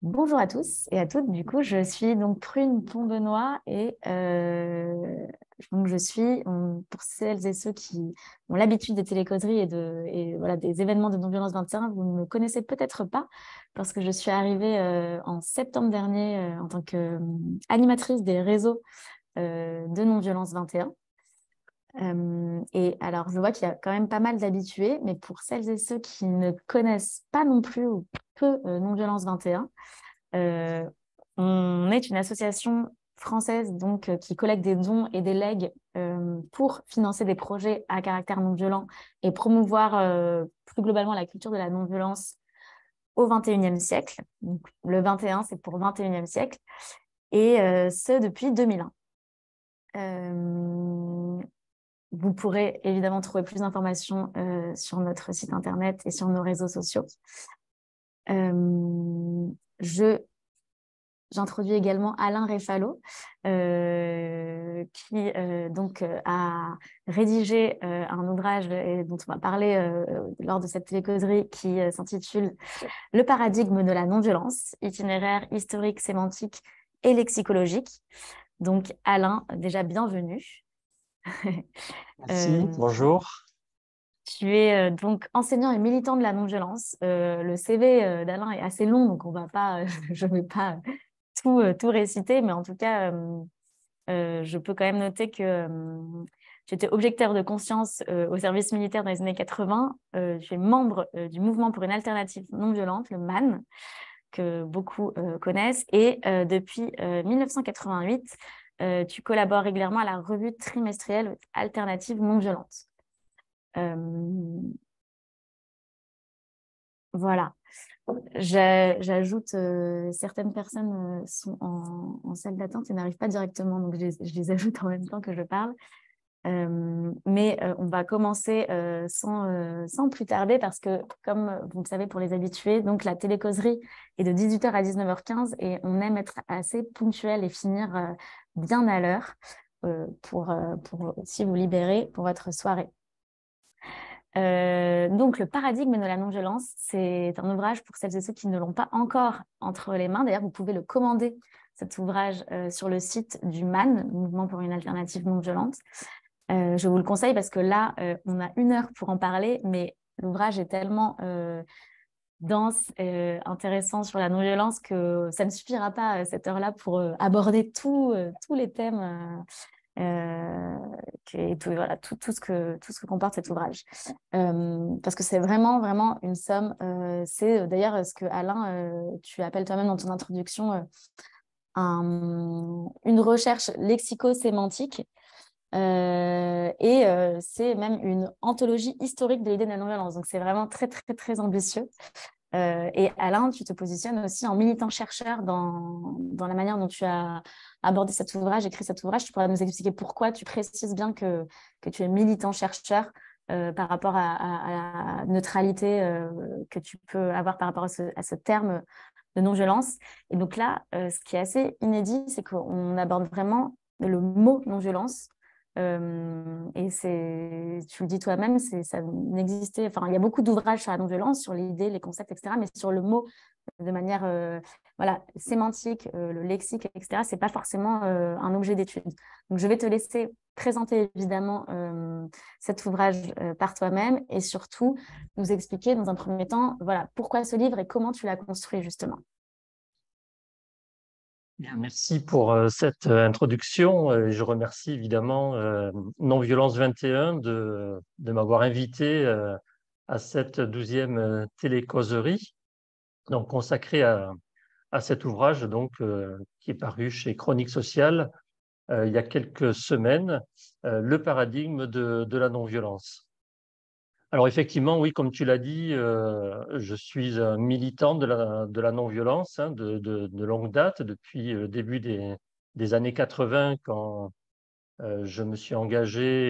Bonjour à tous et à toutes. Du coup, je suis donc Prune Pont-Benoît et donc pour celles et ceux qui ont l'habitude des télécauseries et voilà, des événements de non-violence 21, vous ne me connaissez peut-être pas parce que je suis arrivée en septembre dernier en tant qu'animatrice des réseaux de non-violence 21. Et alors, je vois qu'il y a quand même pas mal d'habitués, mais pour celles et ceux qui ne connaissent pas non plus ou peu non-violence 21, euh, on est une association française donc qui collecte des dons et des legs pour financer des projets à caractère non violent et promouvoir plus globalement la culture de la non-violence au XXIe siècle. Donc, le 21, c'est pour XXIe siècle, et ce depuis 2001. Euh, Vous pourrez évidemment trouver plus d'informations sur notre site internet et sur nos réseaux sociaux. Euh, je J'introduis également Alain Réfalo, qui a rédigé un ouvrage dont on va parler lors de cette télécauserie qui s'intitule Le paradigme de la non-violence, itinéraire historique, sémantique et lexicologique. Donc Alain, déjà bienvenue. Merci, Euh, bonjour. Tu es donc enseignant et militant de la non-violence. Le CV d'Alain est assez long, donc on va pas, je ne vais pas tout réciter, mais en tout cas, je peux quand même noter que tu étais objecteur de conscience au service militaire dans les années 80. Tu es membre du mouvement pour une alternative non violente, le MAN, que beaucoup connaissent. Et depuis 1988, tu collabores régulièrement à la revue trimestrielle Alternative non violente. Euh, voilà. J'ajoute, certaines personnes sont en salle d'attente et n'arrivent pas directement, donc je les ajoute en même temps que je parle. Mais on va commencer sans plus tarder parce que, comme vous le savez pour les habitués, donc la télécauserie est de 18h à 19h15 et on aime être assez ponctuel et finir bien à l'heure pour aussi vous libérer pour votre soirée. Donc, le paradigme de la non-violence, c'est un ouvrage pour celles et ceux qui ne l'ont pas encore entre les mains. D'ailleurs, vous pouvez le commander, cet ouvrage, sur le site du MAN, Mouvement pour une alternative non violente. Je vous le conseille parce que là, on a 1 heure pour en parler, mais l'ouvrage est tellement dense et intéressant sur la non-violence que ça ne suffira pas cette heure-là pour aborder tous les thèmes. Et tout, voilà, tout ce que comporte cet ouvrage. Parce que c'est vraiment, vraiment une somme. C'est d'ailleurs ce que Alain, tu appelles toi-même dans ton introduction, une recherche lexico-sémantique. C'est même une anthologie historique de l'idée de la non-violence. Donc c'est vraiment très, très, très ambitieux. Et Alain, tu te positionnes aussi en militant chercheur dans la manière dont tu as abordé cet ouvrage, écrit cet ouvrage. Tu pourrais nous expliquer pourquoi tu précises bien que tu es militant chercheur par rapport à la neutralité que tu peux avoir par rapport à ce terme de non-violence. Et donc là, ce qui est assez inédit, c'est qu'on aborde vraiment le mot non-violence. Et tu le dis toi-même, ça n'existait. Enfin, il y a beaucoup d'ouvrages sur la non-violence, sur l'idée, les concepts, etc. Mais sur le mot, de manière voilà, sémantique, le lexique, etc., c'est pas forcément un objet d'étude. Donc, je vais te laisser présenter évidemment cet ouvrage par toi-même et surtout nous expliquer dans un premier temps, voilà, pourquoi ce livre et comment tu l'as construit justement. Bien, merci pour cette introduction. Je remercie évidemment Non-Violence 21 de m'avoir invité à cette 12e télécauserie donc consacrée à cet ouvrage qui est paru chez Chronique Sociale il y a quelques semaines, Le paradigme de la non-violence. Alors effectivement, oui, comme tu l'as dit, je suis un militant de la non-violence de longue date, depuis le début des années 80, quand je me suis engagé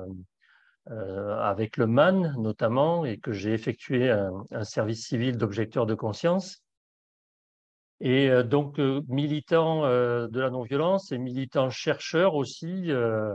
avec le MAN notamment, et que j'ai effectué un service civil d'objecteur de conscience. Et militant de la non-violence et militant chercheur aussi.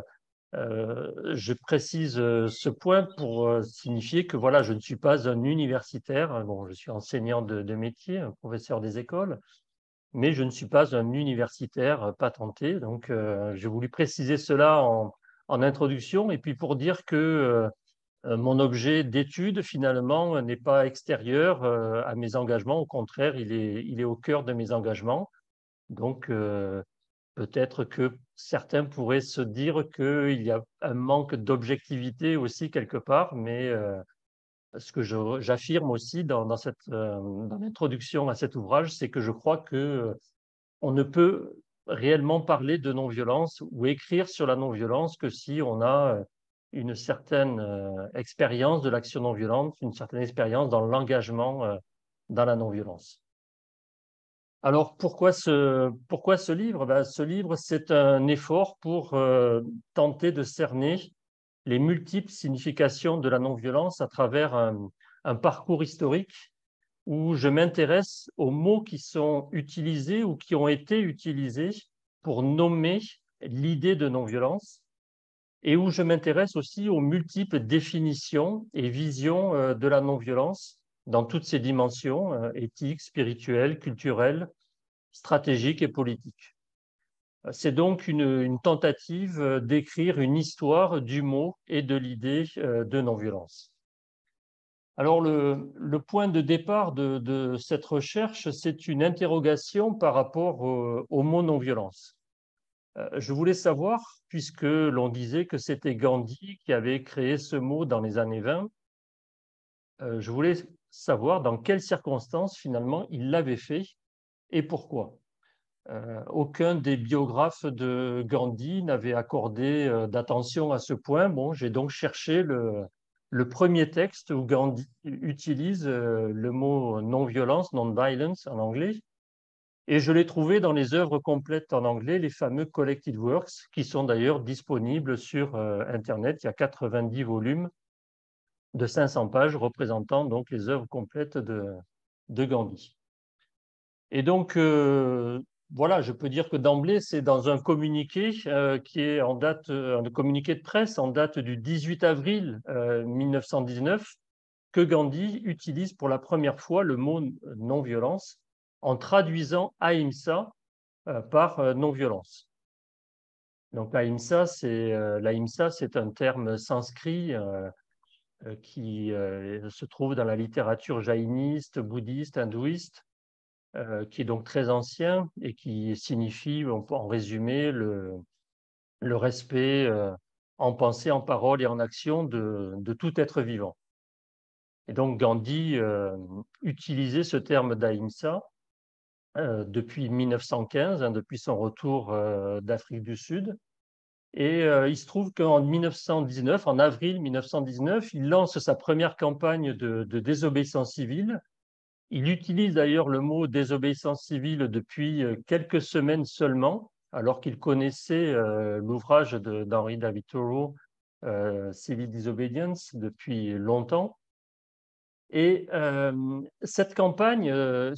Je précise ce point pour signifier que voilà, je ne suis pas un universitaire. Bon, je suis enseignant de métier, un professeur des écoles, mais je ne suis pas un universitaire patenté. Donc, j'ai voulu préciser cela en introduction et puis pour dire que mon objet d'étude, finalement, n'est pas extérieur à mes engagements. Au contraire, il est au cœur de mes engagements. Donc, peut-être que certains pourraient se dire qu'il y a un manque d'objectivité aussi quelque part, mais ce que j'affirme aussi dans l'introduction à cet ouvrage, c'est que je crois que on ne peut réellement parler de non-violence ou écrire sur la non-violence que si on a une certaine expérience de l'action non-violente, une certaine expérience dans l'engagement dans la non-violence. Alors, pourquoi ce livre? Ben, ce livre, c'est un effort pour tenter de cerner les multiples significations de la non-violence à travers un parcours historique où je m'intéresse aux mots qui sont utilisés ou qui ont été utilisés pour nommer l'idée de non-violence et où je m'intéresse aussi aux multiples définitions et visions de la non-violence dans toutes ses dimensions éthiques, spirituelles, culturelles, stratégiques et politiques. C'est donc une tentative d'écrire une histoire du mot et de l'idée de non-violence. Alors, le point de départ de cette recherche, c'est une interrogation par rapport au mot non-violence. Je voulais savoir, puisque l'on disait que c'était Gandhi qui avait créé ce mot dans les années 20, je voulais savoir dans quelles circonstances, finalement, il l'avait fait et pourquoi. Aucun des biographes de Gandhi n'avait accordé d'attention à ce point. Bon, j'ai donc cherché le premier texte où Gandhi utilise le mot non-violence, non-violence en anglais, et je l'ai trouvé dans les œuvres complètes en anglais, les fameux Collected Works, qui sont d'ailleurs disponibles sur Internet. Il y a 90 volumes de 500 pages représentant donc les œuvres complètes de Gandhi. Et donc, voilà, je peux dire que d'emblée, c'est dans un communiqué qui est en date, un communiqué de presse en date du 18 avril 1919, que Gandhi utilise pour la première fois le mot non-violence en traduisant ahimsa par non-violence. Donc l'ahimsa, c'est un terme sanskrit qui se trouve dans la littérature jaïniste, bouddhiste, hindouiste, qui est donc très ancien et qui signifie, en résumé, le respect en pensée, en parole et en action de tout être vivant. Et donc Gandhi utilisait ce terme d'ahimsa depuis 1915, hein, depuis son retour d'Afrique du Sud. Et il se trouve qu'en 1919, en avril 1919, il lance sa première campagne de désobéissance civile. Il utilise d'ailleurs le mot désobéissance civile depuis quelques semaines seulement, alors qu'il connaissait l'ouvrage d'Henry David Thoreau, Civil Disobedience, depuis longtemps. Et cette campagne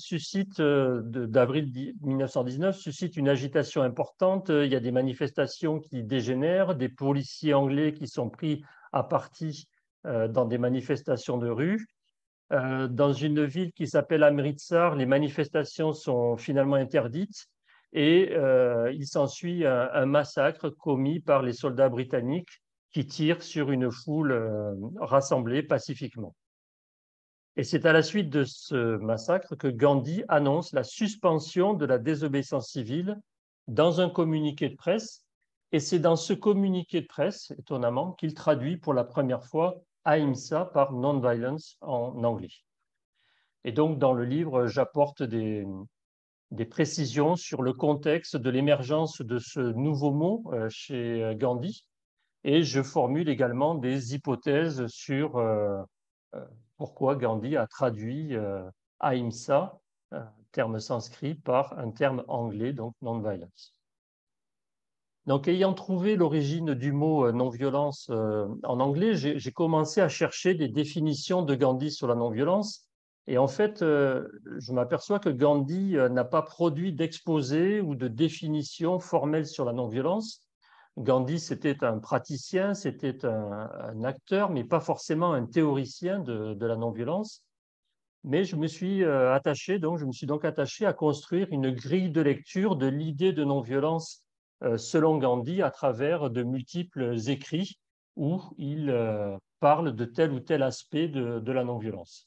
d'avril 1919 suscite une agitation importante. Il y a des manifestations qui dégénèrent, des policiers anglais qui sont pris à partie dans des manifestations de rue. Dans une ville qui s'appelle Amritsar, les manifestations sont finalement interdites et il s'ensuit un massacre commis par les soldats britanniques qui tirent sur une foule rassemblée pacifiquement. Et c'est à la suite de ce massacre que Gandhi annonce la suspension de la désobéissance civile dans un communiqué de presse. Et c'est dans ce communiqué de presse, étonnamment, qu'il traduit pour la première fois Ahimsa par non-violence en anglais. Et donc, dans le livre, j'apporte des précisions sur le contexte de l'émergence de ce nouveau mot chez Gandhi. Et je formule également des hypothèses sur pourquoi Gandhi a traduit Ahimsa, terme sanskrit, par un terme anglais, donc non-violence. Donc, ayant trouvé l'origine du mot non-violence en anglais, j'ai commencé à chercher des définitions de Gandhi sur la non-violence. Et en fait, je m'aperçois que Gandhi n'a pas produit d'exposé ou de définition formelle sur la non-violence. Gandhi, c'était un praticien, c'était un acteur, mais pas forcément un théoricien de la non-violence. Mais je me suis je me suis donc attaché à construire une grille de lecture de l'idée de non-violence selon Gandhi à travers de multiples écrits où il parle de tel ou tel aspect de la non-violence.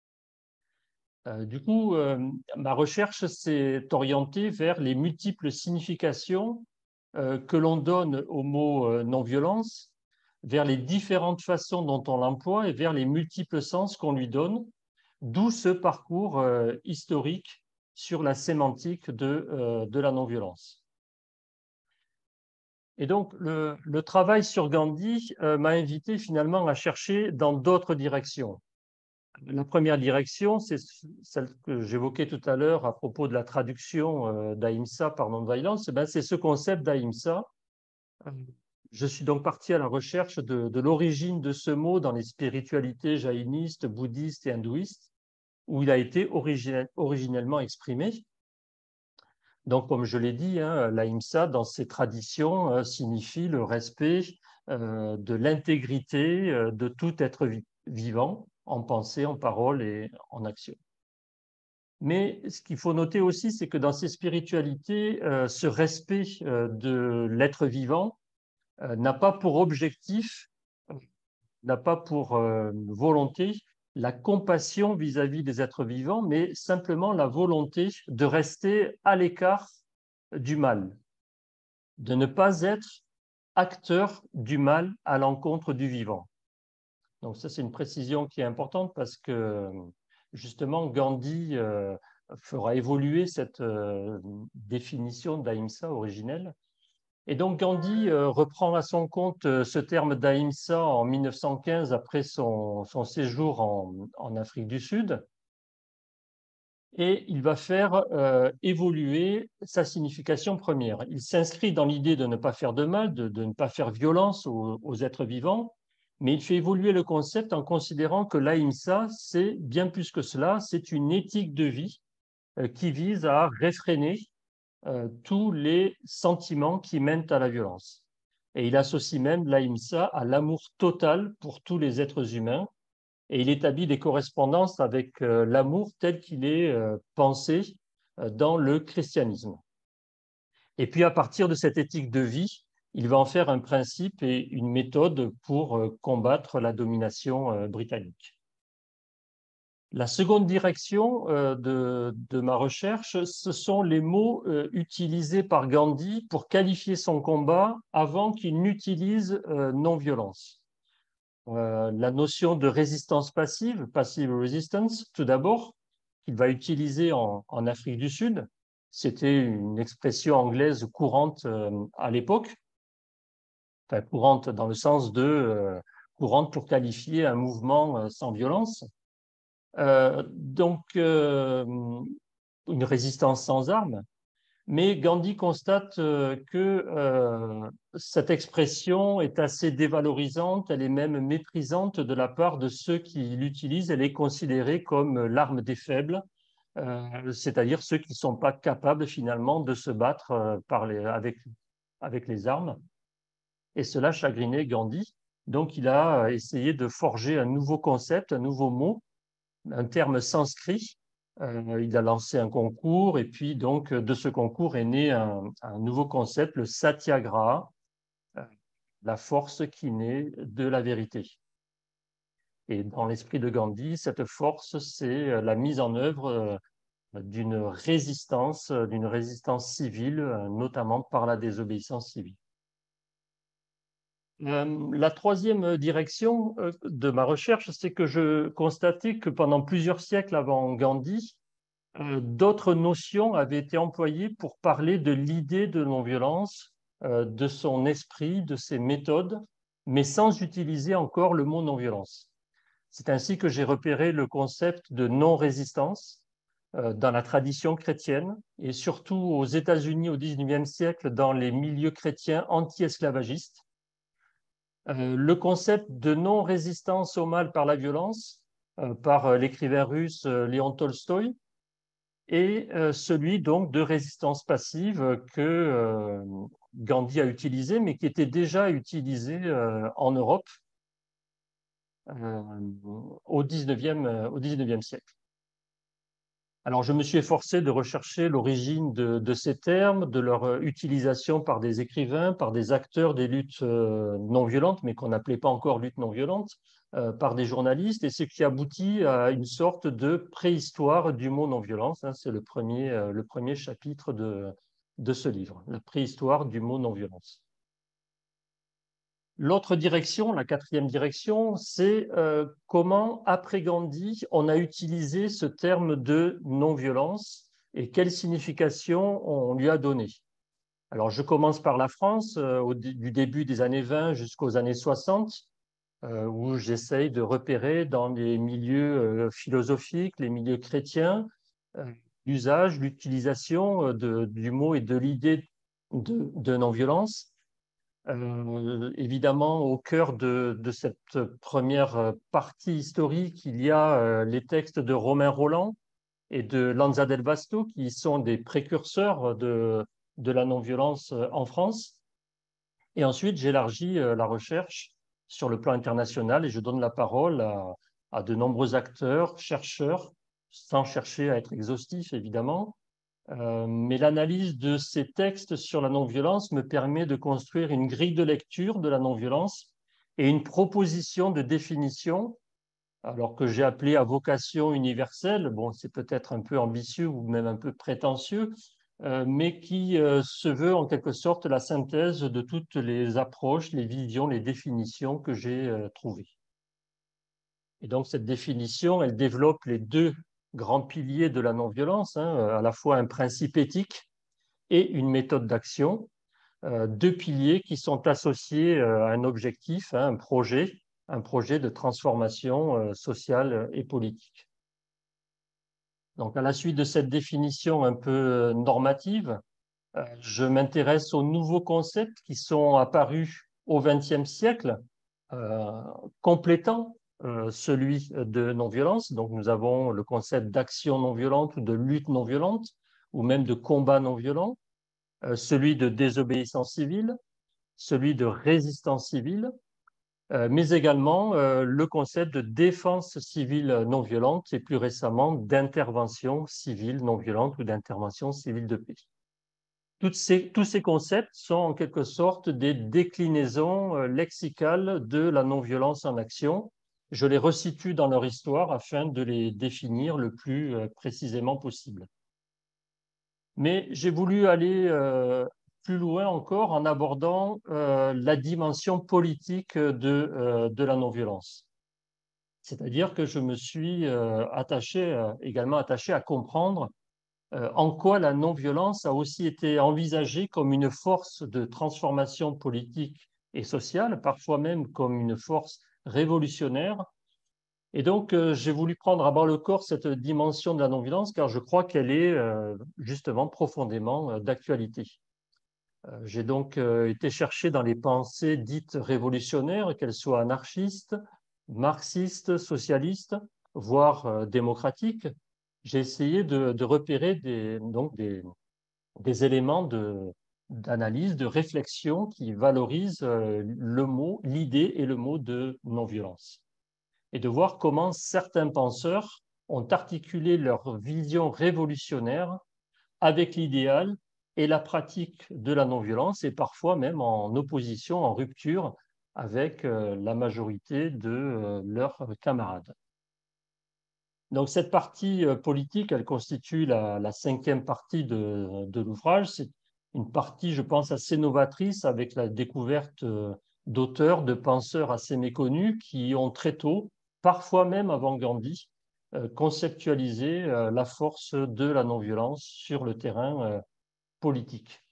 Ma recherche s'est orientée vers les multiples significations que l'on donne au mot non-violence, vers les différentes façons dont on l'emploie et vers les multiples sens qu'on lui donne, d'où ce parcours historique sur la sémantique de la non-violence. Et donc, le travail sur Gandhi m'a invité finalement à chercher dans d'autres directions. La première direction, c'est celle que j'évoquais tout à l'heure à propos de la traduction d'Ahimsa par non-violence. C'est ce concept d'Ahimsa. Je suis donc parti à la recherche de l'origine de ce mot dans les spiritualités jaïnistes, bouddhistes et hindouistes, où il a été originellement exprimé. Donc, comme je l'ai dit, hein, l'Ahimsa, dans ses traditions, signifie le respect de l'intégrité de tout être vivant, en pensée, en parole et en action. Mais ce qu'il faut noter aussi, c'est que dans ces spiritualités, ce respect de l'être vivant n'a pas pour objectif, n'a pas pour volonté la compassion vis-à-vis des êtres vivants, mais simplement la volonté de rester à l'écart du mal, de ne pas être acteur du mal à l'encontre du vivant. Donc ça, c'est une précision qui est importante parce que justement, Gandhi fera évoluer cette définition d'Ahimsa originelle. Et donc Gandhi reprend à son compte ce terme d'Ahimsa en 1915 après son séjour en Afrique du Sud. Et il va faire évoluer sa signification première. Il s'inscrit dans l'idée de ne pas faire de mal, de ne pas faire violence aux êtres vivants, mais il fait évoluer le concept en considérant que l'Ahimsa, c'est bien plus que cela, c'est une éthique de vie qui vise à réfréner tous les sentiments qui mènent à la violence. Et il associe même l'Ahimsa à l'amour total pour tous les êtres humains, et il établit des correspondances avec l'amour tel qu'il est pensé dans le christianisme. Et puis, à partir de cette éthique de vie, il va en faire un principe et une méthode pour combattre la domination britannique. La seconde direction de ma recherche, ce sont les mots utilisés par Gandhi pour qualifier son combat avant qu'il n'utilise non-violence. La notion de résistance passive, passive resistance, tout d'abord, qu'il va utiliser en Afrique du Sud. C'était une expression anglaise courante à l'époque, enfin courante dans le sens de courante pour qualifier un mouvement sans violence. Une résistance sans armes. Mais Gandhi constate que cette expression est assez dévalorisante, elle est même méprisante de la part de ceux qui l'utilisent, elle est considérée comme l'arme des faibles, c'est-à-dire ceux qui ne sont pas capables finalement de se battre avec les armes. Et cela chagrinait Gandhi. Donc il a essayé de forger un nouveau concept, un nouveau mot, un terme sanskrit. Il a lancé un concours et puis donc de ce concours est né un nouveau concept, le satyagraha, la force qui naît de la vérité. Et dans l'esprit de Gandhi, cette force, c'est la mise en œuvre d'une résistance civile, notamment par la désobéissance civile. La troisième direction de ma recherche, c'est que je constatais que pendant plusieurs siècles avant Gandhi, d'autres notions avaient été employées pour parler de l'idée de non-violence, de son esprit, de ses méthodes, mais sans utiliser encore le mot non-violence. C'est ainsi que j'ai repéré le concept de non-résistance dans la tradition chrétienne et surtout aux États-Unis au XIXe siècle dans les milieux chrétiens anti-esclavagistes. Le concept de non-résistance au mal par la violence par l'écrivain russe Léon Tolstoï et celui donc de résistance passive que Gandhi a utilisé, mais qui était déjà utilisé en Europe au 19e siècle. Alors, je me suis efforcé de rechercher l'origine de ces termes, de leur utilisation par des écrivains, par des acteurs des luttes non violentes, mais qu'on n'appelait pas encore luttes non violentes, par des journalistes, et ce qui aboutit à une sorte de préhistoire du mot non-violence. Hein, c'est le premier chapitre de ce livre, la préhistoire du mot non-violence. L'autre direction, la quatrième direction, c'est comment, après Gandhi, on a utilisé ce terme de non-violence et quelle signification on lui a donné. Alors, je commence par la France, du début des années 20 jusqu'aux années 60, où j'essaye de repérer dans les milieux philosophiques, les milieux chrétiens, l'usage, l'utilisation du mot et de l'idée de non-violence. Évidemment, au cœur de cette première partie historique, il y a les textes de Romain Rolland et de Lanza del Vasto, qui sont des précurseurs de la non-violence en France. Et ensuite, j'élargis la recherche sur le plan international et je donne la parole à de nombreux acteurs, chercheurs, sans chercher à être exhaustif, évidemment, mais l'analyse de ces textes sur la non-violence me permet de construire une grille de lecture de la non-violence et une proposition de définition, alors que j'ai appelé à vocation universelle. Bon, c'est peut-être un peu ambitieux ou même un peu prétentieux, mais qui se veut en quelque sorte la synthèse de toutes les approches, les visions, les définitions que j'ai trouvées. Et donc, cette définition, elle développe les deux grands piliers de la non-violence, hein, à la fois un principe éthique et une méthode d'action, deux piliers qui sont associés à un objectif, hein, un projet de transformation sociale et politique. Donc, à la suite de cette définition un peu normative, je m'intéresse aux nouveaux concepts qui sont apparus au XXe siècle, complétant celui de non-violence. Donc, nous avons le concept d'action non-violente ou de lutte non-violente, ou même de combat non-violent, celui de désobéissance civile, celui de résistance civile, mais également le concept de défense civile non violente et plus récemment d'intervention civile non violente ou d'intervention civile de paix. Tous ces concepts sont en quelque sorte des déclinaisons lexicales de la non-violence en action. Je les resitue dans leur histoire afin de les définir le plus précisément possible. Mais j'ai voulu aller plus loin encore en abordant la dimension politique de la non-violence. C'est-à-dire que je me suis également attaché à comprendre en quoi la non-violence a aussi été envisagée comme une force de transformation politique et sociale, parfois même comme une force révolutionnaire. Et donc, j'ai voulu prendre à bras le corps cette dimension de la non-violence car je crois qu'elle est justement profondément d'actualité. J'ai donc été chercher dans les pensées dites révolutionnaires, qu'elles soient anarchistes, marxistes, socialistes, voire démocratiques. J'ai essayé de repérer des éléments d'analyse, de réflexion qui valorisent le mot, l'idée et le mot de non-violence. Et de voir comment certains penseurs ont articulé leur vision révolutionnaire avec l'idéal et la pratique de la non-violence, et parfois même en opposition, en rupture avec la majorité de leurs camarades. Donc cette partie politique, elle constitue la cinquième partie de l'ouvrage. C'est une partie, je pense, assez novatrice avec la découverte d'auteurs, de penseurs assez méconnus qui ont très tôt, parfois même avant Gandhi, conceptualisé la force de la non-violence sur le terrain politique.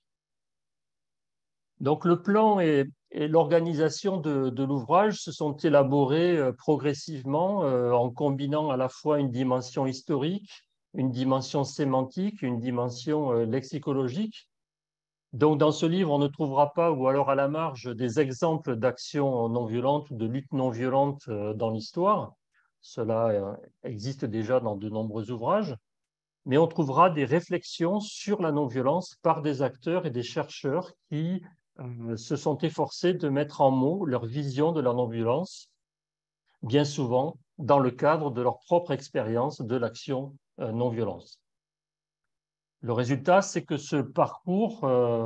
Donc le plan et l'organisation de l'ouvrage se sont élaborés progressivement en combinant à la fois une dimension historique, une dimension sémantique, une dimension lexicologique. Donc dans ce livre, on ne trouvera pas, ou alors à la marge, des exemples d'actions non violentes ou de luttes non violentes dans l'histoire. Cela existe déjà dans de nombreux ouvrages. Mais on trouvera des réflexions sur la non-violence par des acteurs et des chercheurs qui se sont efforcés de mettre en mots leur vision de la non-violence, bien souvent dans le cadre de leur propre expérience de l'action non-violence. Le résultat, c'est que ce parcours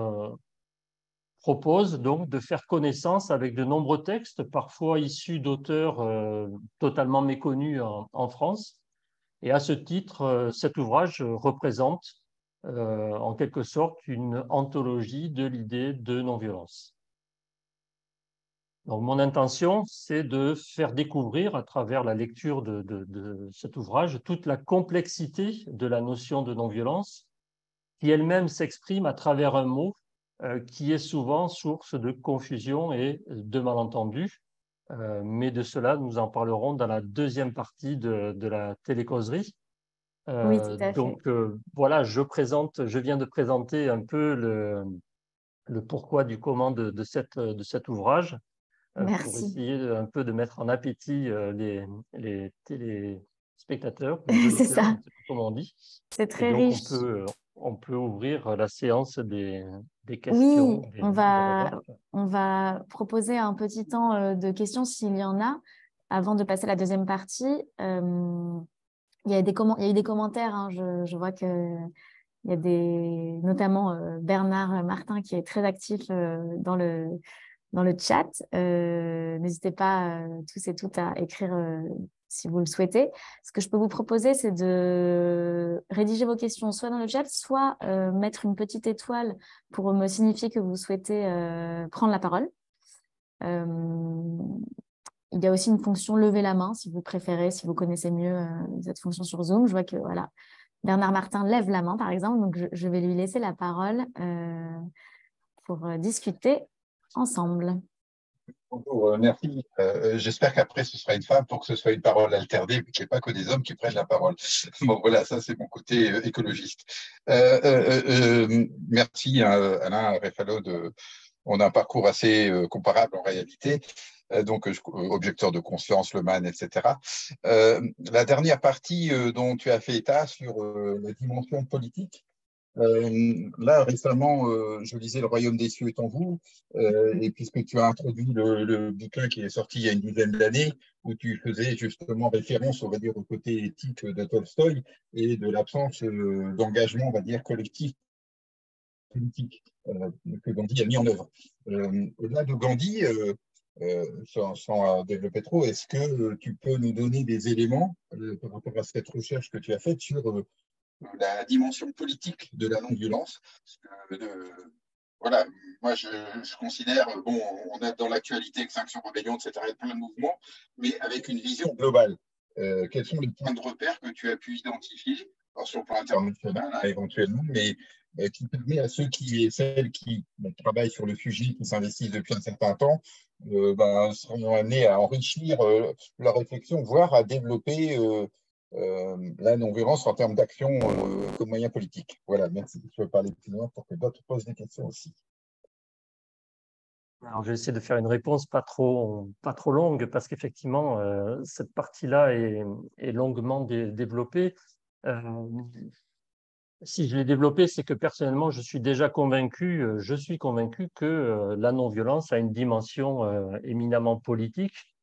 propose donc de faire connaissance avec de nombreux textes, parfois issus d'auteurs totalement méconnus en France. Et à ce titre, cet ouvrage représente en quelque sorte une anthologie de l'idée de non-violence. Donc, mon intention, c'est de faire découvrir à travers la lecture de cet ouvrage toute la complexité de la notion de non-violence qui elle-même s'exprime à travers un mot qui est souvent source de confusion et de malentendus. Mais de cela, nous en parlerons dans la deuxième partie de la télécauserie. Oui, tout à fait. Voilà, je viens de présenter un peu le pourquoi du comment de cet ouvrage pour Merci. essayer un peu de mettre en appétit les téléspectateurs, les C'est auditeurs, je ça. ne sais pas comment on dit. C'est Et très donc, riche. on peut ouvrir la séance des Oui, questions, des remarques. on va proposer un petit temps de questions s'il y en a avant de passer à la deuxième partie. Il y a eu des commentaires, hein, je vois que il y a notamment Bernard Martin qui est très actif dans le chat. N'hésitez pas tous et toutes à écrire si vous le souhaitez. Ce que je peux vous proposer, c'est de rédiger vos questions soit dans le chat, soit mettre une petite étoile pour me signifier que vous souhaitez prendre la parole. Euh, il y a aussi une fonction lever la main si vous préférez, si vous connaissez mieux cette fonction sur Zoom. Je vois que voilà, Bernard Martin lève la main, par exemple, donc je vais lui laisser la parole pour discuter ensemble. Bonjour, merci. J'espère qu'après, ce sera une femme pour que ce soit une parole alternée, mais qu'il n'y ait pas que des hommes qui prennent la parole. Bon, voilà, ça, c'est mon côté écologiste. Merci, Alain Refalo. On a un parcours assez comparable en réalité. Objecteur de conscience, Le Man, etc. La dernière partie dont tu as fait état sur la dimension politique, là, récemment, je lisais Le Royaume des cieux est en vous, et puisque tu as introduit le bouquin qui est sorti il y a une dizaine d'années, où tu faisais justement référence, on va dire, au côté éthique de Tolstoï et de l'absence d'engagement, on va dire, collectif politique que Gandhi a mis en œuvre. Au-delà de Gandhi, sans développer trop, est-ce que tu peux nous donner des éléments par rapport à cette recherche que tu as faite sur la dimension politique de la non-violence? Voilà, moi je considère, bon, on a dans l'actualité Extinction Rebellion, etc., plein de mouvements, mais avec une vision globale. Quels sont les points de repère que tu as pu identifier, alors sur le plan international hein, éventuellement, mais qui permet à ceux qui et celles qui travaillent sur le sujet, qui s'investissent depuis un certain temps, seront amenés à enrichir leur réflexion, voire à développer la non-violence en termes d'action comme moyen politique. Voilà, merci. Je vais parler plus loin pour que d'autres posent des questions aussi. Alors, je vais essayer de faire une réponse pas trop longue parce qu'effectivement, cette partie-là est longuement développée. Si je l'ai développée, c'est que personnellement, je suis convaincu que la non-violence a une dimension éminemment politique,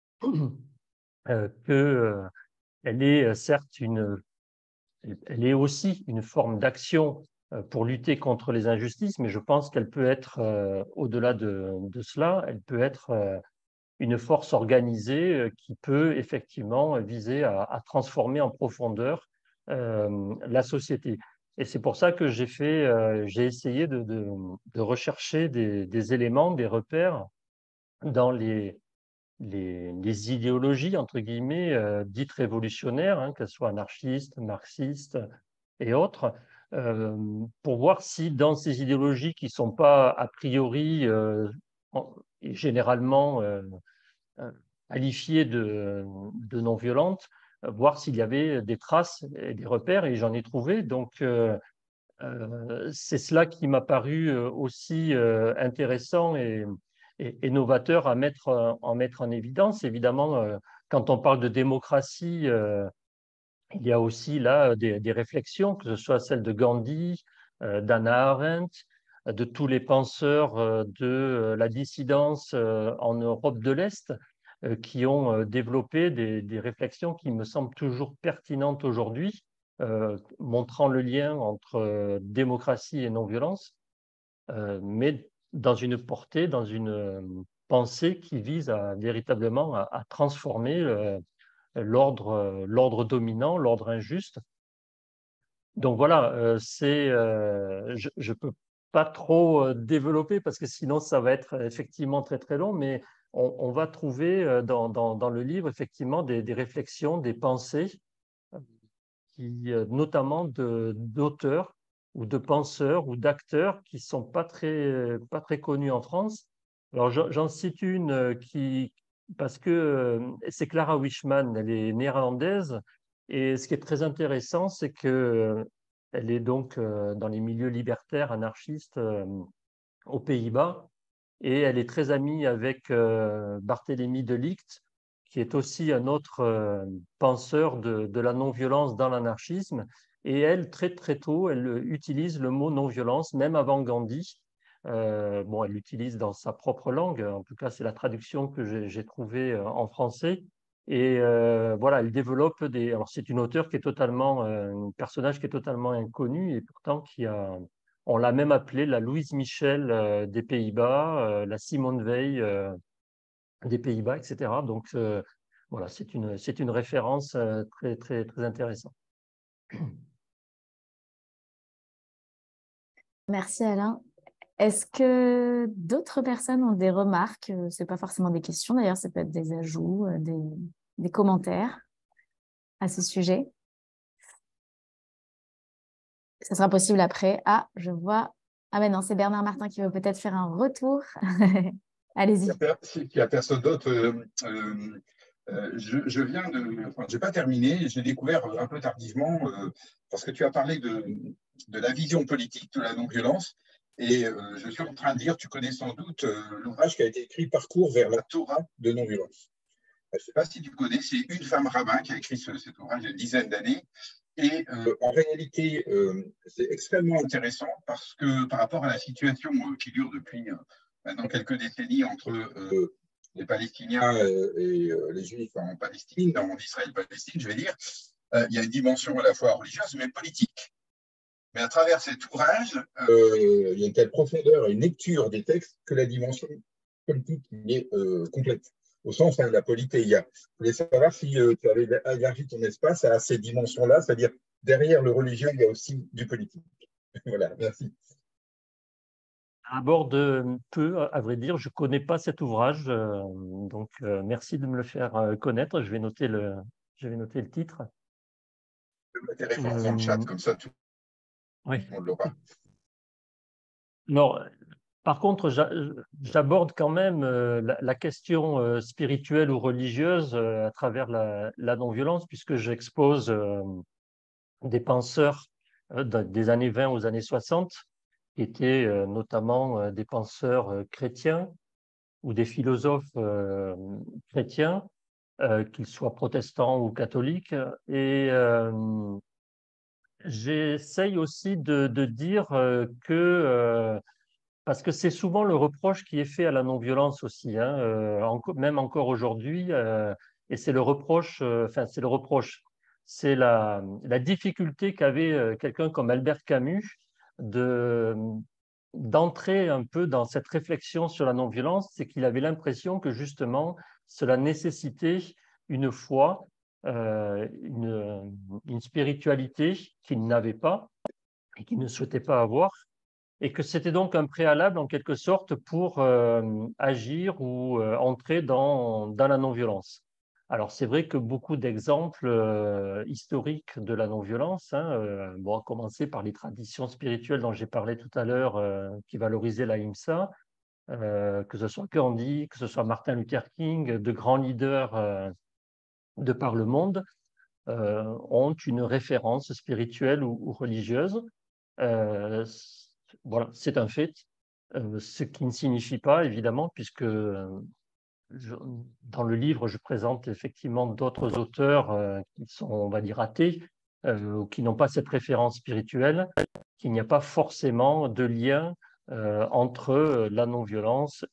qu'elle est certes elle est aussi une forme d'action pour lutter contre les injustices, mais je pense qu'elle peut être, au-delà de cela, elle peut être une force organisée qui peut effectivement viser à transformer en profondeur la société. Et c'est pour ça que j'ai essayé de rechercher des éléments, des repères dans les idéologies, entre guillemets, dites révolutionnaires, hein, qu'elles soient anarchistes, marxistes et autres, pour voir si dans ces idéologies qui ne sont pas a priori et généralement qualifiées de non-violentes, voir s'il y avait des traces et des repères, et j'en ai trouvé. Donc, c'est cela qui m'a paru aussi intéressant et novateur en mettre en évidence. Évidemment, quand on parle de démocratie, il y a aussi là des réflexions, que ce soit celles de Gandhi, d'Hannah Arendt, de tous les penseurs de la dissidence en Europe de l'Est, qui ont développé des réflexions qui me semblent toujours pertinentes aujourd'hui montrant le lien entre démocratie et non-violence, mais dans une portée, dans une pensée qui vise véritablement à transformer l'ordre dominant, l'ordre injuste. Donc voilà, je ne peux pas trop développer parce que sinon ça va être effectivement très très long, mais on va trouver dans le livre effectivement des réflexions, des pensées, notamment d'auteurs ou de penseurs ou d'acteurs qui ne sont pas très connus en France. Alors j'en cite une parce que c'est Clara Wishman, elle est néerlandaise, et ce qui est très intéressant, c'est que elle est donc dans les milieux libertaires, anarchistes aux Pays-Bas, et elle est très amie avec Barthélemy de Ligt, qui est aussi un autre penseur de la non-violence dans l'anarchisme. Et elle, très très tôt, elle utilise le mot non-violence, même avant Gandhi. Bon, elle l'utilise dans sa propre langue, en tout cas c'est la traduction que j'ai trouvée en français. Et voilà, elle développe des. Alors c'est une auteure qui est totalement, un personnage qui est totalement inconnu et pourtant on l'a même appelée la Louise Michel des Pays-Bas, la Simone Veil des Pays-Bas, etc. Donc voilà, c'est une référence très, très, très intéressante. Merci Alain. Est-ce que d'autres personnes ont des remarques? Ce n'est pas forcément des questions, d'ailleurs, ça peut être des ajouts, des commentaires à ce sujet. Ça sera possible après. Ah, je vois. Ah mais non, c'est Bernard Martin qui veut peut-être faire un retour. Allez-y. S'il n'y a personne d'autre, je viens de. Enfin, je n'ai pas terminé, j'ai découvert un peu tardivement, parce que tu as parlé de la vision politique de la non-violence. Et je suis en train de lire, tu connais sans doute l'ouvrage qui a été écrit Parcours vers la Torah de non-violence. Je ne sais pas si tu connais, c'est une femme rabbin qui a écrit cet ouvrage il y a une dizaine d'années. Et en réalité, c'est extrêmement intéressant parce que par rapport à la situation qui dure depuis maintenant quelques décennies entre les Palestiniens et les Juifs en Palestine, en Israël-Palestine, je vais dire, il y a une dimension à la fois religieuse mais politique. Mais à travers cet ouvrage, il y a une telle profondeur et une lecture des textes que la dimension politique est complète, au sens de la politéia. Je voulais savoir si tu avais élargi ton espace à ces dimensions-là, c'est-à-dire derrière le religieux, il y a aussi du politique. Voilà, merci. Aborde peu, à vrai dire, je ne connais pas cet ouvrage, donc merci de me le faire connaître. Je vais noter le titre. Je vais mettre tes références dans le chat, comme ça tout Oui. le monde l'aura. Non, par contre, j'aborde quand même la question spirituelle ou religieuse à travers la non-violence, puisque j'expose des penseurs des années 20 aux années 60, qui étaient notamment des penseurs chrétiens ou des philosophes chrétiens, qu'ils soient protestants ou catholiques. Et j'essaye aussi de dire que parce que c'est souvent le reproche qui est fait à la non-violence aussi, hein, même encore aujourd'hui, et c'est le reproche, c'est la difficulté qu'avait quelqu'un comme Albert Camus d'entrer un peu dans cette réflexion sur la non-violence, c'est qu'il avait l'impression que justement cela nécessitait une foi, une spiritualité qu'il n'avait pas et qu'il ne souhaitait pas avoir, et que c'était donc un préalable en quelque sorte pour agir ou entrer dans la non-violence. Alors c'est vrai que beaucoup d'exemples historiques de la non-violence, hein, bon, à commencer par les traditions spirituelles dont j'ai parlé tout à l'heure, qui valorisaient l'ahimsa, que ce soit Gandhi, que ce soit Martin Luther King, de grands leaders de par le monde, ont une référence spirituelle ou religieuse. Voilà, c'est un fait, ce qui ne signifie pas, évidemment, puisque dans le livre, je présente effectivement d'autres auteurs qui sont, on va dire, athées, ou qui n'ont pas cette référence spirituelle, qu'il n'y a pas forcément de lien entre la non-violence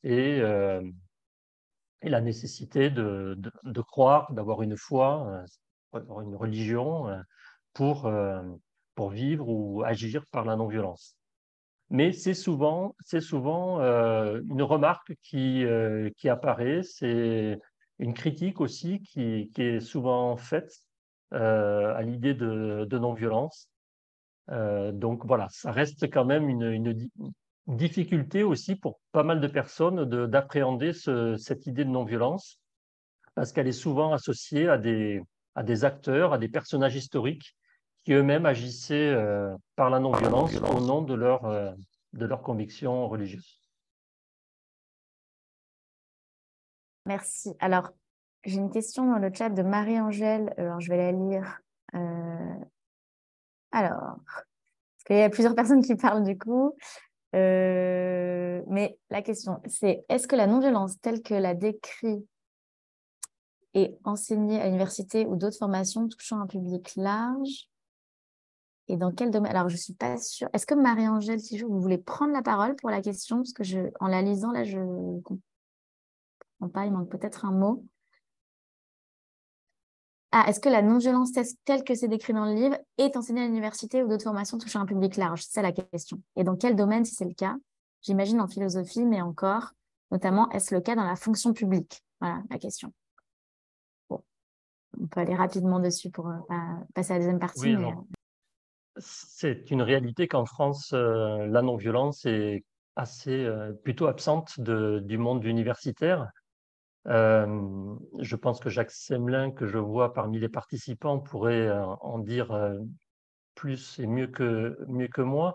et la nécessité de croire, d'avoir une foi, d'avoir une religion. pour vivre ou agir par la non-violence. Mais c'est souvent une remarque qui apparaît, c'est une critique aussi qui est souvent faite à l'idée de non-violence. Donc voilà, ça reste quand même une difficulté aussi pour pas mal de personnes d'appréhender cette idée de non-violence, parce qu'elle est souvent associée à des acteurs, à des personnages historiques qui eux-mêmes agissaient par la non-violence au nom de leurs convictions religieuses. Merci. Alors, j'ai une question dans le chat de Marie-Angèle. Alors, je vais la lire. Alors, parce qu'il y a plusieurs personnes qui parlent du coup. Mais la question, c'est est-ce que la non-violence telle que la décrit est enseignée à l'université ou d'autres formations touchant un public large? Et dans quel domaine? Alors, je ne suis pas sûre. Est-ce que Marie-Angèle, si vous voulez prendre la parole pour la question? Parce que en la lisant, là, je ne comprends pas. Il manque peut-être un mot. Ah, est-ce que la non-violence telle que c'est décrit dans le livre est enseignée à l'université ou d'autres formations touchant un public large? C'est ça la question. Et dans quel domaine, si c'est le cas? J'imagine en philosophie, mais encore, notamment, est-ce le cas dans la fonction publique? Voilà la question. Bon, on peut aller rapidement dessus pour passer à la deuxième partie. Oui, mais... alors, c'est une réalité qu'en France, la non-violence est plutôt absente du monde universitaire. Je pense que Jacques Semelin, que je vois parmi les participants, pourrait en dire plus et mieux que moi.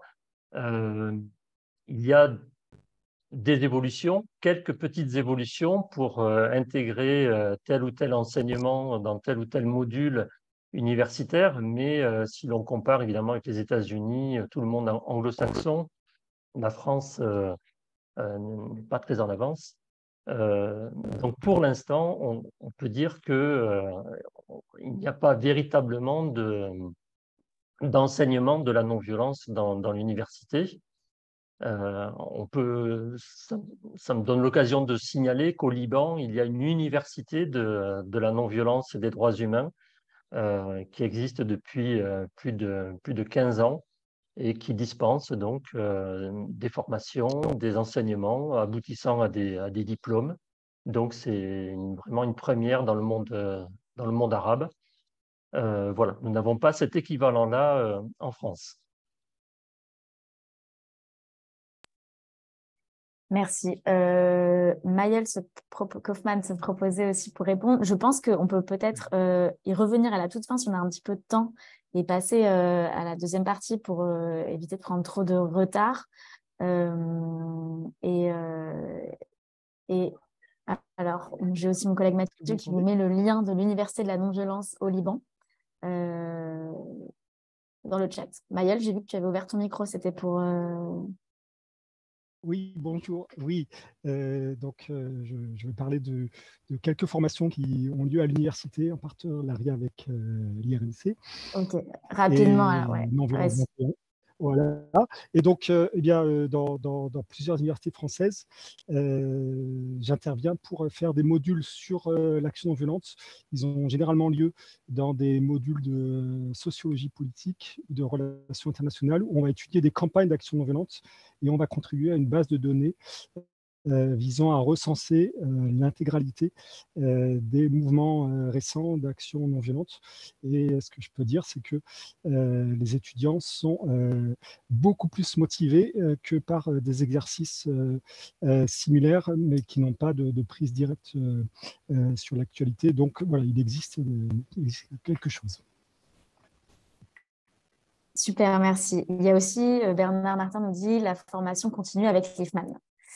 Il y a des évolutions, quelques petites évolutions pour intégrer tel ou tel enseignement dans tel ou tel module universitaire, mais si l'on compare évidemment avec les États-Unis, tout le monde anglo-saxon, la France n'est pas très en avance. Donc pour l'instant, on peut dire qu'il n'y a pas véritablement d'enseignement de la non-violence dans l'université. Ça me donne l'occasion de signaler qu'au Liban, il y a une université de la non-violence et des droits humains qui existe depuis plus de 15 ans et qui dispense donc des formations, des enseignements aboutissant à des diplômes. Donc c'est vraiment une première dans le monde arabe. Voilà, nous n'avons pas cet équivalent-là en France. Merci. Maëlle Kaufmann se proposait aussi pour répondre. Je pense qu'on peut peut-être y revenir à la toute fin si on a un petit peu de temps et passer à la deuxième partie pour éviter de prendre trop de retard. Et alors, j'ai aussi mon collègue Mathieu qui vous met le lien de l'Université de la non-violence au Liban dans le chat. Maëlle, j'ai vu que tu avais ouvert ton micro, c'était pour... Oui, bonjour. Oui, je vais parler de quelques formations qui ont lieu à l'université en partenariat avec l'IRNC. Ok, rapidement. Et alors, ouais. non-violence 21. Voilà. Et donc, dans plusieurs universités françaises, j'interviens pour faire des modules sur l'action non violente. Ils ont généralement lieu dans des modules de sociologie politique, de relations internationales, où on va étudier des campagnes d'action non violente et on va contribuer à une base de données visant à recenser l'intégralité des mouvements récents d'action non violente. Et ce que je peux dire, c'est que les étudiants sont beaucoup plus motivés que par des exercices similaires, mais qui n'ont pas de prise directe sur l'actualité. Donc voilà, il existe quelque chose. Super, merci. Il y a aussi, Bernard Martin nous dit, la formation continue avec Liefman.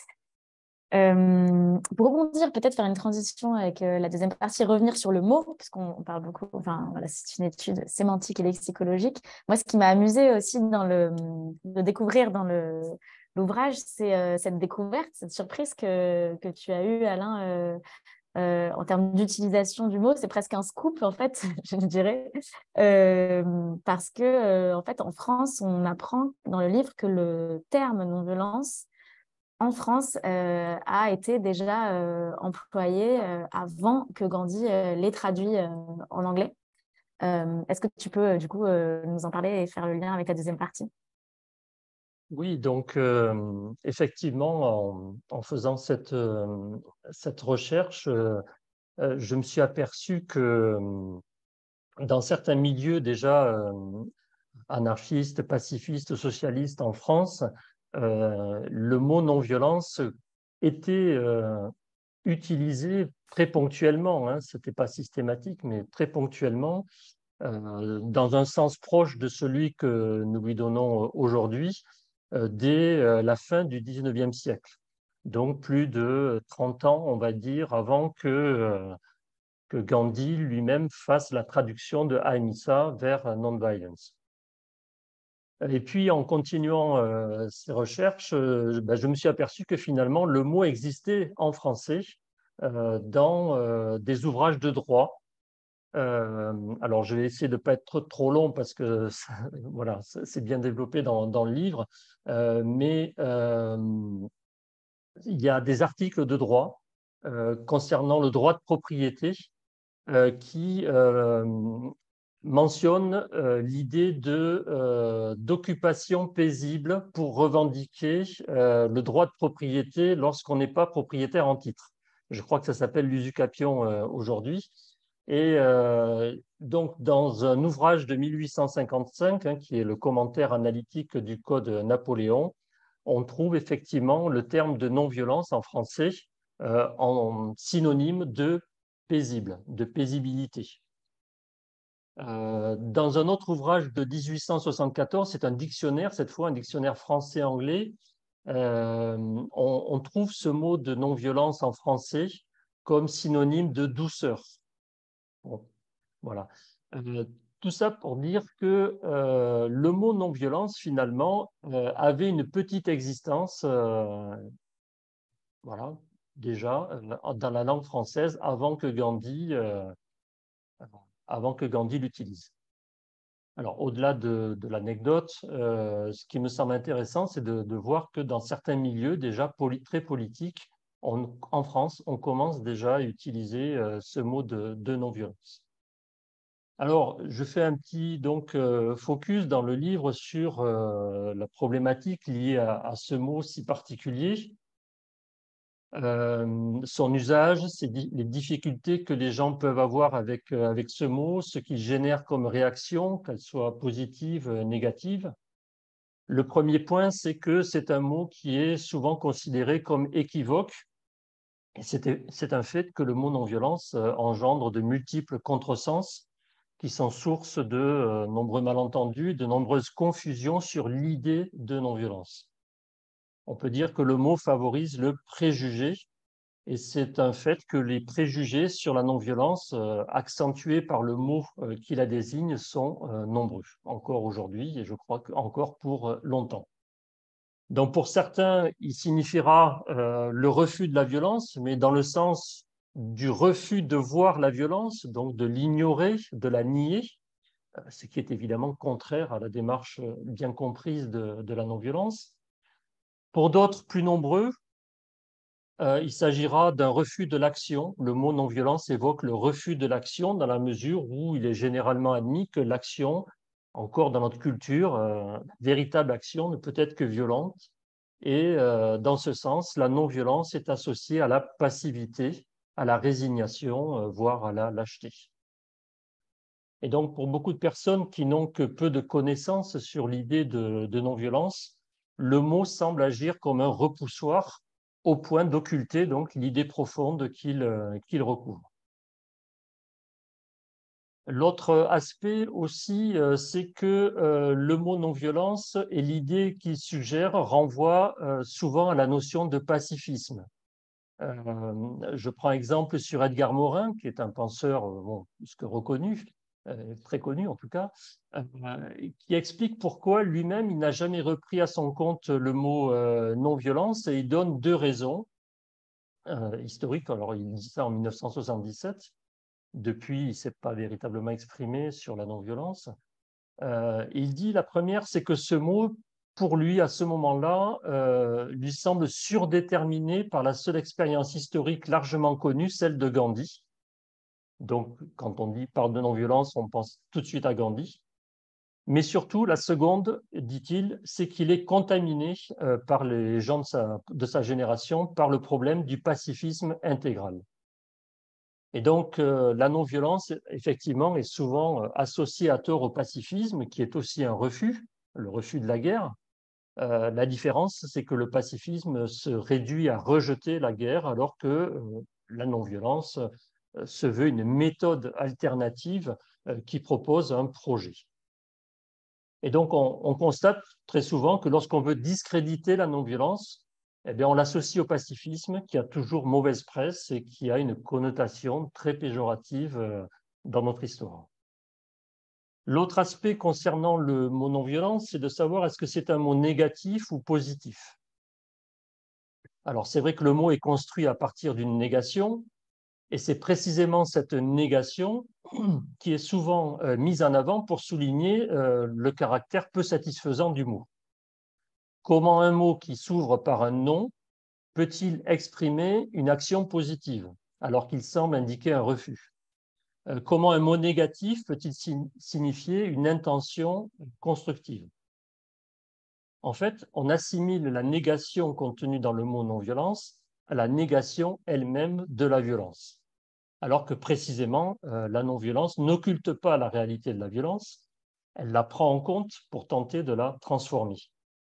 Pour rebondir, peut-être faire une transition avec la deuxième partie, revenir sur le mot, puisqu'on parle beaucoup, enfin voilà, c'est une étude sémantique et lexicologique. Moi, ce qui m'a amusé aussi de découvrir dans l'ouvrage, c'est cette découverte, cette surprise que tu as eue, Alain, en termes d'utilisation du mot. C'est presque un scoop, en fait, je dirais, parce que, en fait, en France, on apprend dans le livre que le terme non-violence en France, a été déjà employé avant que Gandhi l'ait traduit en anglais. Est-ce que tu peux du coup nous en parler et faire le lien avec la deuxième partie? Oui, donc effectivement, en faisant cette recherche, je me suis aperçu que dans certains milieux déjà anarchistes, pacifistes, socialistes en France, le mot non-violence était utilisé très ponctuellement, hein, ce n'était pas systématique, mais très ponctuellement, dans un sens proche de celui que nous lui donnons aujourd'hui, dès la fin du 19e siècle. Donc plus de 30 ans, on va dire, avant que Gandhi lui-même fasse la traduction de Ahimsa vers non-violence. Et puis, en continuant ces recherches, je me suis aperçu que finalement, le mot existait en français dans des ouvrages de droit. Alors, je vais essayer de ne pas être trop long parce que voilà, c'est bien développé dans le livre, mais il y a des articles de droit concernant le droit de propriété qui mentionne l'idée d'occupation paisible pour revendiquer le droit de propriété lorsqu'on n'est pas propriétaire en titre. Je crois que ça s'appelle l'usucapion aujourd'hui. Et donc, dans un ouvrage de 1855, hein, qui est le commentaire analytique du Code Napoléon, on trouve effectivement le terme de non-violence en français en synonyme de paisible, de paisibilité. Dans un autre ouvrage de 1874, c'est un dictionnaire, cette fois un dictionnaire français-anglais, on trouve ce mot de non-violence en français comme synonyme de douceur. Bon, voilà. Tout ça pour dire que le mot non-violence, finalement, avait une petite existence, voilà, déjà, dans la langue française avant que Gandhi l'utilise. Alors, au-delà de l'anecdote, ce qui me semble intéressant, c'est de voir que dans certains milieux déjà très politiques, en France, on commence déjà à utiliser ce mot de non-violence. Alors, je fais un petit donc, focus dans le livre sur la problématique liée à ce mot si particulier. Son usage, les difficultés que les gens peuvent avoir avec ce mot, ce qu'il génère comme réaction, qu'elle soit positive, négative. Le premier point, c'est que c'est un mot qui est souvent considéré comme équivoque. Et c'est un fait que le mot non-violence engendre de multiples contresens qui sont source de nombreux malentendus, de nombreuses confusions sur l'idée de non-violence. On peut dire que le mot favorise le préjugé. Et c'est un fait que les préjugés sur la non-violence, accentués par le mot qui la désigne, sont nombreux, encore aujourd'hui, et je crois encore pour longtemps. Donc pour certains, il signifiera le refus de la violence, mais dans le sens du refus de voir la violence, donc de l'ignorer, de la nier, ce qui est évidemment contraire à la démarche bien comprise de la non-violence. Pour d'autres plus nombreux, il s'agira d'un refus de l'action. Le mot non-violence évoque le refus de l'action dans la mesure où il est généralement admis que l'action, encore dans notre culture, véritable action ne peut être que violente. Et dans ce sens, la non-violence est associée à la passivité, à la résignation, voire à la lâcheté. Et donc, pour beaucoup de personnes qui n'ont que peu de connaissances sur l'idée de non-violence, le mot semble agir comme un repoussoir au point d'occulter donc l'idée profonde qu'il recouvre. L'autre aspect aussi, c'est que le mot non-violence et l'idée qu'il suggère renvoient souvent à la notion de pacifisme. Je prends exemple sur Edgar Morin, qui est un penseur plus que reconnu, très connu en tout cas, qui explique pourquoi lui-même il n'a jamais repris à son compte le mot non-violence, et il donne deux raisons historiques. Alors il dit ça en 1977, depuis il ne s'est pas véritablement exprimé sur la non-violence. Il dit la première, c'est que ce mot, pour lui, à ce moment-là, lui semble surdéterminé par la seule expérience historique largement connue, celle de Gandhi. Donc, quand on parle de non-violence, on pense tout de suite à Gandhi. Mais surtout, la seconde, dit-il, c'est qu'il est contaminé par les gens de sa génération par le problème du pacifisme intégral. Et donc, la non-violence, effectivement, est souvent associée à tort au pacifisme, qui est aussi un refus, le refus de la guerre. La différence, c'est que le pacifisme se réduit à rejeter la guerre, alors que la non-violence se veut une méthode alternative qui propose un projet. Et donc, on constate très souvent que lorsqu'on veut discréditer la non-violence, eh bien, on l'associe au pacifisme qui a toujours mauvaise presse et qui a une connotation très péjorative dans notre histoire. L'autre aspect concernant le mot non-violence, c'est de savoir est-ce que c'est un mot négatif ou positif. Alors, c'est vrai que le mot est construit à partir d'une négation, et c'est précisément cette négation qui est souvent mise en avant pour souligner le caractère peu satisfaisant du mot. Comment un mot qui s'ouvre par un non peut-il exprimer une action positive alors qu'il semble indiquer un refus? Comment un mot négatif peut-il signifier une intention constructive? En fait, on assimile la négation contenue dans le mot non-violence à la négation elle-même de la violence, alors que précisément, la non-violence n'occulte pas la réalité de la violence, elle la prend en compte pour tenter de la transformer.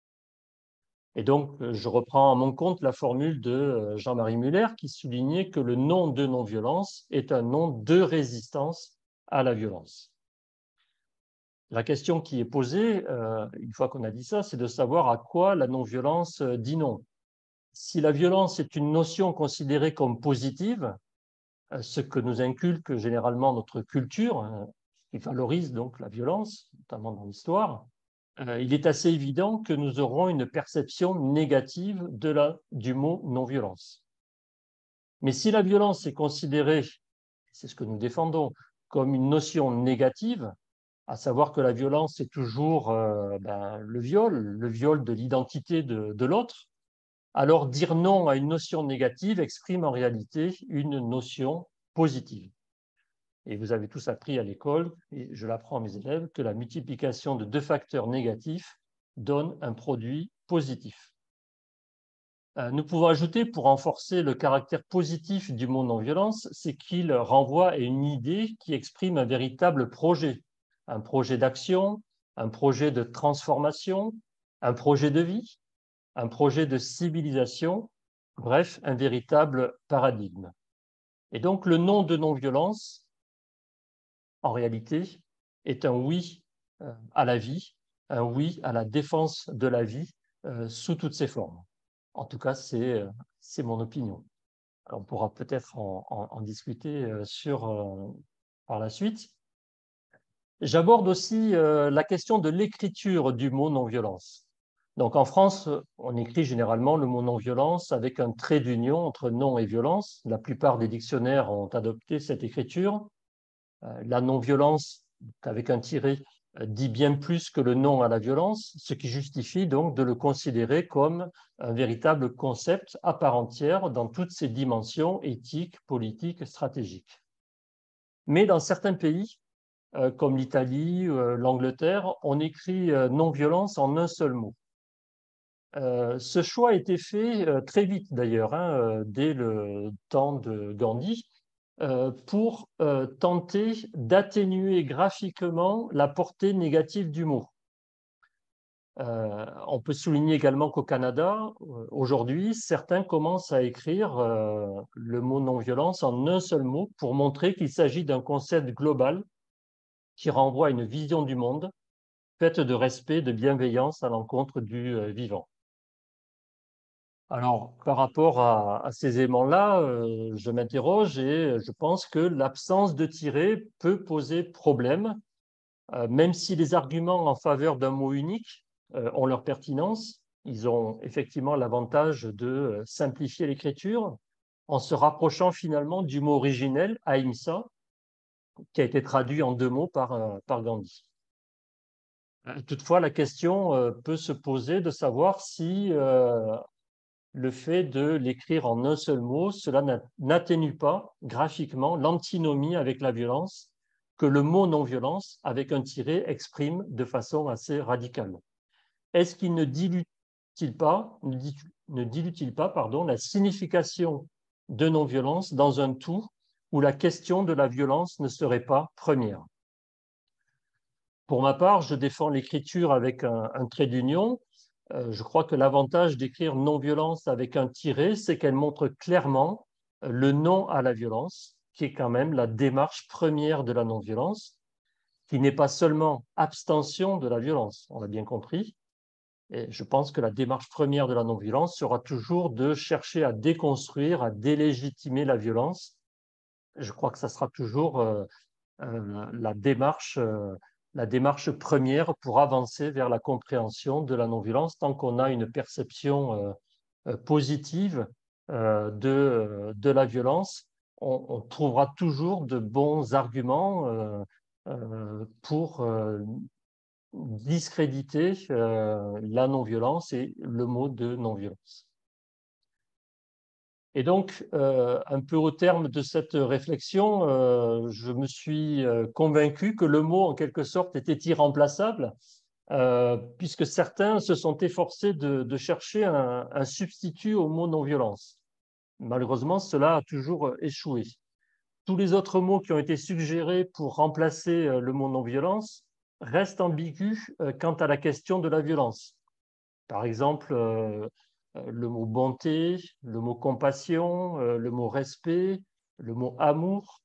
Et donc, je reprends à mon compte la formule de Jean-Marie Muller qui soulignait que le nom de non-violence est un nom de résistance à la violence. La question qui est posée, une fois qu'on a dit ça, c'est de savoir à quoi la non-violence dit non. Si la violence est une notion considérée comme positive, ce que nous inculque généralement notre culture, qui valorise donc la violence, notamment dans l'histoire, il est assez évident que nous aurons une perception négative du mot non-violence. Mais si la violence est considérée, c'est ce que nous défendons, comme une notion négative, à savoir que la violence est toujours le viol de l'identité de l'autre, alors dire non à une notion négative exprime en réalité une notion positive. Et vous avez tous appris à l'école, et je l'apprends à mes élèves, que la multiplication de deux facteurs négatifs donne un produit positif. Nous pouvons ajouter, pour renforcer le caractère positif du mot non-violence, c'est qu'il renvoie à une idée qui exprime un véritable projet, un projet d'action, un projet de transformation, un projet de vie, un projet de civilisation, bref, un véritable paradigme. Et donc, le nom de non-violence, en réalité, est un oui à la vie, un oui à la défense de la vie sous toutes ses formes. En tout cas, c'est mon opinion. Alors, on pourra peut-être en discuter par la suite. J'aborde aussi la question de l'écriture du mot non-violence. Donc, en France, on écrit généralement le mot non-violence avec un trait d'union entre non et violence. La plupart des dictionnaires ont adopté cette écriture. La non-violence, avec un tiret, dit bien plus que le non à la violence, ce qui justifie donc de le considérer comme un véritable concept à part entière dans toutes ses dimensions éthiques, politiques, stratégiques. Mais dans certains pays, comme l'Italie, l'Angleterre, on écrit non-violence en un seul mot. Ce choix a été fait très vite d'ailleurs, dès le temps de Gandhi, pour tenter d'atténuer graphiquement la portée négative du mot. On peut souligner également qu'au Canada, aujourd'hui, certains commencent à écrire le mot non-violence en un seul mot pour montrer qu'il s'agit d'un concept global qui renvoie à une vision du monde faite de respect, de bienveillance à l'encontre du vivant. Alors, par rapport à ces éléments-là, je m'interroge et je pense que l'absence de tiret peut poser problème, même si les arguments en faveur d'un mot unique ont leur pertinence. Ils ont effectivement l'avantage de simplifier l'écriture en se rapprochant finalement du mot originel, ahimsa, qui a été traduit en 2 mots par Gandhi. Toutefois, la question peut se poser de savoir si le fait de l'écrire en un seul mot, cela n'atténue pas graphiquement l'antinomie avec la violence que le mot non-violence, avec un tiret, exprime de façon assez radicale. Est-ce qu'il ne dilue-t-il pas, la signification de non-violence dans un tout où la question de la violence ne serait pas première? Pour ma part, je défends l'écriture avec un trait d'union. Je crois que l'avantage d'écrire non-violence avec un tiret, c'est qu'elle montre clairement le non à la violence, qui est quand même la démarche première de la non-violence, qui n'est pas seulement abstention de la violence, on l'a bien compris. Et je pense que la démarche première de la non-violence sera toujours de chercher à déconstruire, à délégitimer la violence. Je crois que ça sera toujours la démarche première pour avancer vers la compréhension de la non-violence. Tant qu'on a une perception positive de la violence, on trouvera toujours de bons arguments pour discréditer la non-violence et le mot de non-violence. Et donc, un peu au terme de cette réflexion, je me suis convaincu que le mot, en quelque sorte, était irremplaçable, puisque certains se sont efforcés de chercher un substitut au mot non-violence. Malheureusement, cela a toujours échoué. Tous les autres mots qui ont été suggérés pour remplacer le mot non-violence restent ambigus quant à la question de la violence. Par exemple, le mot bonté, le mot compassion, le mot respect, le mot amour.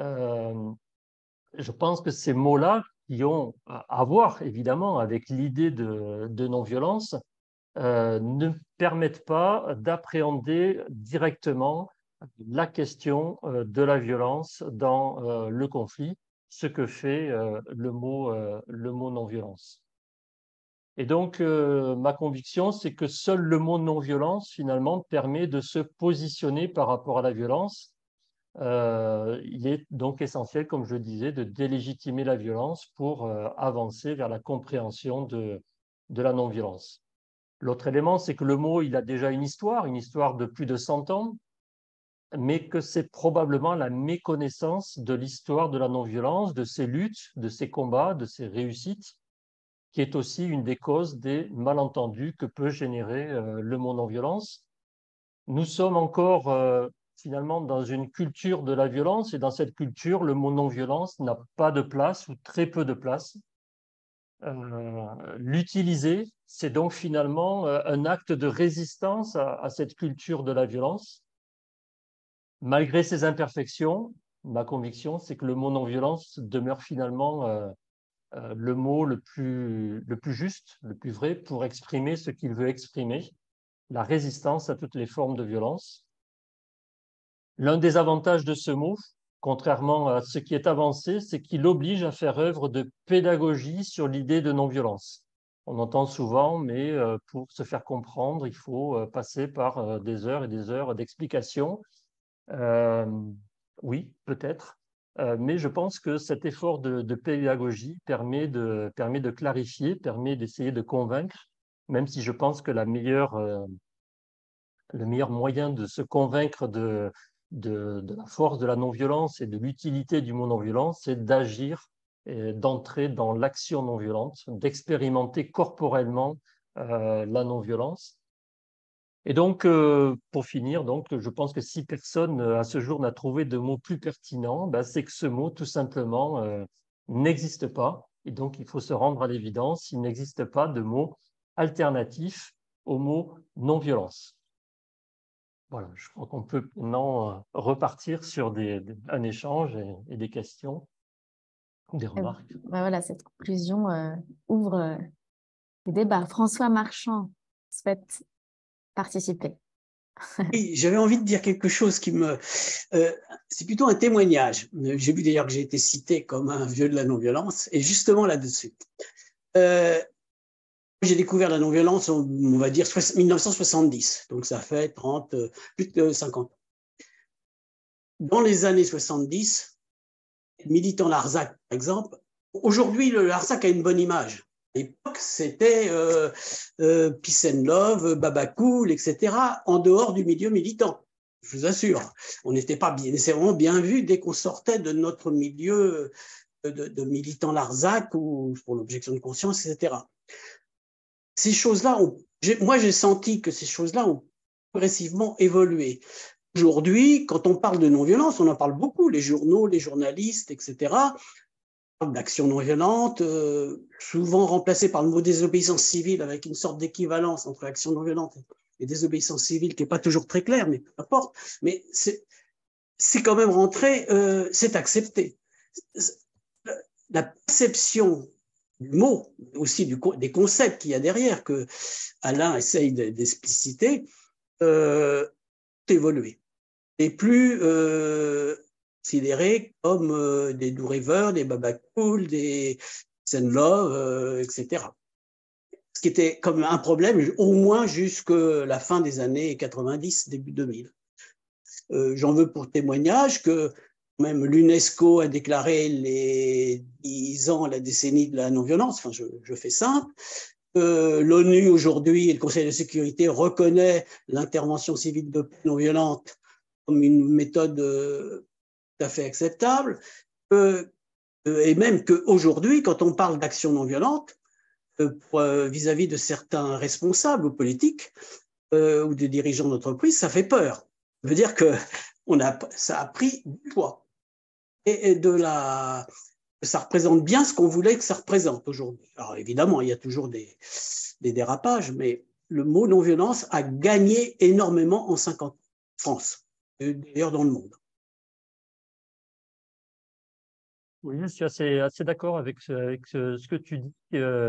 Je pense que ces mots-là, qui ont à voir évidemment avec l'idée de non-violence, ne permettent pas d'appréhender directement la question de la violence dans le conflit, ce que fait le mot non-violence. Et donc, ma conviction, c'est que seul le mot non-violence, finalement, permet de se positionner par rapport à la violence. Il est donc essentiel, comme je le disais, de délégitimer la violence pour avancer vers la compréhension de la non-violence. L'autre élément, c'est que le mot, il a déjà une histoire de plus de 100 ans, mais que c'est probablement la méconnaissance de l'histoire de la non-violence, de ses luttes, de ses combats, de ses réussites, qui est aussi une des causes des malentendus que peut générer le mot non-violence. Nous sommes encore finalement dans une culture de la violence, et dans cette culture, le mot non-violence n'a pas de place ou très peu de place. L'utiliser, c'est donc finalement un acte de résistance à cette culture de la violence. Malgré ses imperfections, ma conviction, c'est que le mot non-violence demeure finalement le mot le plus juste, le plus vrai pour exprimer ce qu'il veut exprimer, la résistance à toutes les formes de violence. L'un des avantages de ce mot, contrairement à ce qui est avancé, c'est qu'il oblige à faire œuvre de pédagogie sur l'idée de non-violence. On entend souvent, mais pour se faire comprendre, il faut passer par des heures et des heures d'explication. Oui, peut-être. Mais je pense que cet effort de pédagogie permet de clarifier, permet d'essayer de convaincre, même si je pense que le meilleur moyen de se convaincre de la force de la non-violence et de l'utilité du mot non-violence, c'est d'agir et d'entrer dans l'action non-violente, d'expérimenter corporellement la non-violence. Et donc, pour finir, je pense que si personne à ce jour n'a trouvé de mot plus pertinent, c'est que ce mot, tout simplement, n'existe pas. Et donc, il faut se rendre à l'évidence, il n'existe pas de mot alternatif au mot non-violence. Voilà, je crois qu'on peut maintenant repartir sur un échange et des questions, des remarques. Voilà, cette conclusion ouvre les débats. François Marchand souhaite participer. Oui, j'avais envie de dire quelque chose qui me... c'est plutôt un témoignage. J'ai vu d'ailleurs que j'ai été cité comme un vieux de la non-violence, et justement là-dessus. J'ai découvert la non-violence, on va dire, 1970, donc ça fait plus de 50 ans. Dans les années 70, militant Larzac, par exemple, aujourd'hui, le Larzac a une bonne image. l'époque, c'était Peace and Love, Baba Cool, etc., en dehors du milieu militant. Je vous assure, on n'était pas nécessairement bien vu dès qu'on sortait de notre milieu de militants Larzac ou pour l'objection de conscience, etc. Ces choses-là, moi j'ai senti que ces choses-là ont progressivement évolué. Aujourd'hui, quand on parle de non-violence, on en parle beaucoup, les journaux, les journalistes, etc., d'action non violente, souvent remplacée par le mot désobéissance civile avec une sorte d'équivalence entre action non violente et désobéissance civile qui n'est pas toujours très claire, mais peu importe. Mais c'est quand même rentré, c'est accepté. La perception du mot, aussi des concepts qu'il y a derrière, que Alain essaye d'expliciter, évolué. Et plus considérés comme des Do River, des Baba Cool, des Sen Love, etc. Ce qui était comme un problème au moins jusque la fin des années 90, début 2000. J'en veux pour témoignage que même l'UNESCO a déclaré les 10 ans, la décennie de la non-violence, enfin je fais simple. L'ONU aujourd'hui et le Conseil de sécurité reconnaît l'intervention civile de paix non violente comme une méthode tout à fait acceptable, et même qu'aujourd'hui, quand on parle d'action non violente, vis-à-vis de certains responsables ou politiques ou de dirigeants d'entreprise, ça fait peur. Ça veut dire que ça a pris du poids. Et ça représente bien ce qu'on voulait que ça représente aujourd'hui. Alors évidemment, il y a toujours des dérapages, mais le mot non-violence a gagné énormément en 50 ans, France, et d'ailleurs dans le monde. Oui, je suis assez d'accord avec ce que tu dis.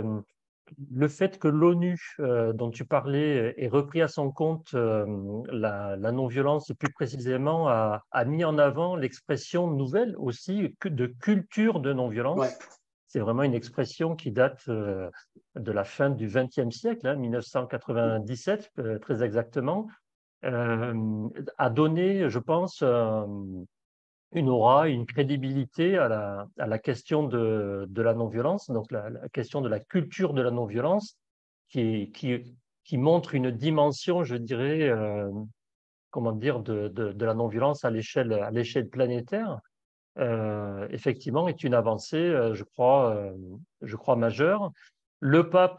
Le fait que l'ONU, dont tu parlais, ait repris à son compte la non-violence, et plus précisément a mis en avant l'expression nouvelle aussi de culture de non-violence. Ouais. C'est vraiment une expression qui date de la fin du XXe siècle, hein, 1997 très exactement, a donné, je pense, une aura, une crédibilité à la question de la non-violence, donc la question de la culture de la non-violence, qui montre une dimension, je dirais, comment dire, de la non-violence à l'échelle planétaire. Effectivement, est une avancée, je crois majeure. Le pape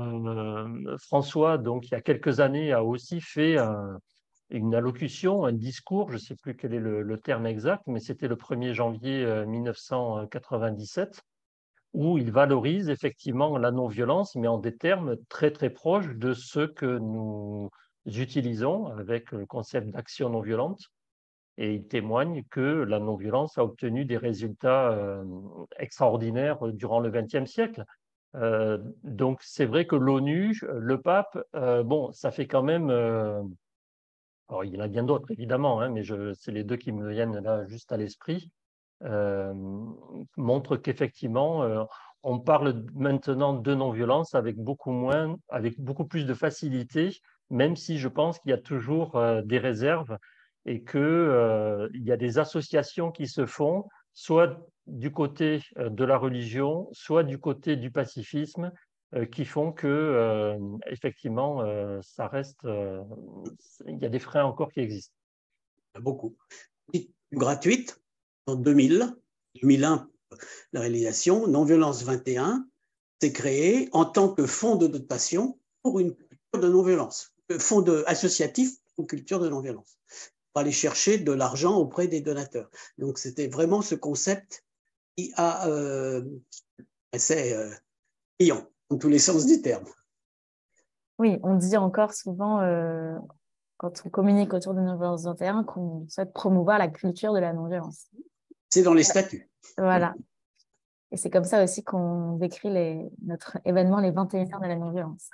François, donc il y a quelques années, a aussi fait une allocution, un discours, je ne sais plus quel est le terme exact, mais c'était le 1er janvier 1997, où il valorise effectivement la non-violence, mais en des termes très très proches de ceux que nous utilisons avec le concept d'action non violente. Et il témoigne que la non-violence a obtenu des résultats extraordinaires durant le XXe siècle. Donc c'est vrai que l'ONU, le pape, bon, ça fait quand même... alors il y en a bien d'autres évidemment, hein, mais c'est les deux qui me viennent là juste à l'esprit, montrent qu'effectivement, on parle maintenant de non-violence avec beaucoup plus de facilité, même si je pense qu'il y a toujours des réserves et qu'il y a des associations qui se font, soit du côté de la religion, soit du côté du pacifisme, qui font que, effectivement, ça reste. Il y a des freins encore qui existent. Beaucoup. Gratuite, en 2001, la réalisation, Non-violence 21 s'est créé en tant que fonds de dotation pour une culture de non-violence, fonds associatif pour une culture de non-violence, pour aller chercher de l'argent auprès des donateurs. Donc c'était vraiment ce concept qui a assez brillant, dans tous les sens du terme. Oui, on dit encore souvent, quand on communique autour de non-violence 21, qu'on souhaite promouvoir la culture de la non-violence. C'est dans les statuts. Voilà. Et c'est comme ça aussi qu'on décrit notre événement, les 21 heures de la non-violence.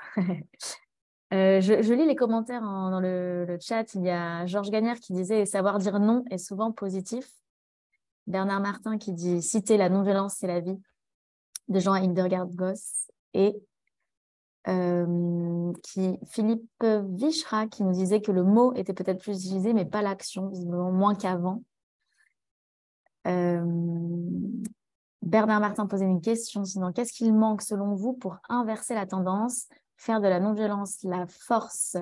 Je lis les commentaires dans le chat. Il y a Georges Gagnère qui disait « Savoir dire non est souvent positif ». Bernard Martin qui dit « Citer la non-violence, c'est la vie » de Jean Hildegard Goss. Et Philippe Vichra qui nous disait que le mot était peut-être plus utilisé, mais pas l'action, visiblement moins qu'avant. Bernard Martin posait une question, sinon, qu'est-ce qu'il manque selon vous pour inverser la tendance, faire de la non-violence la force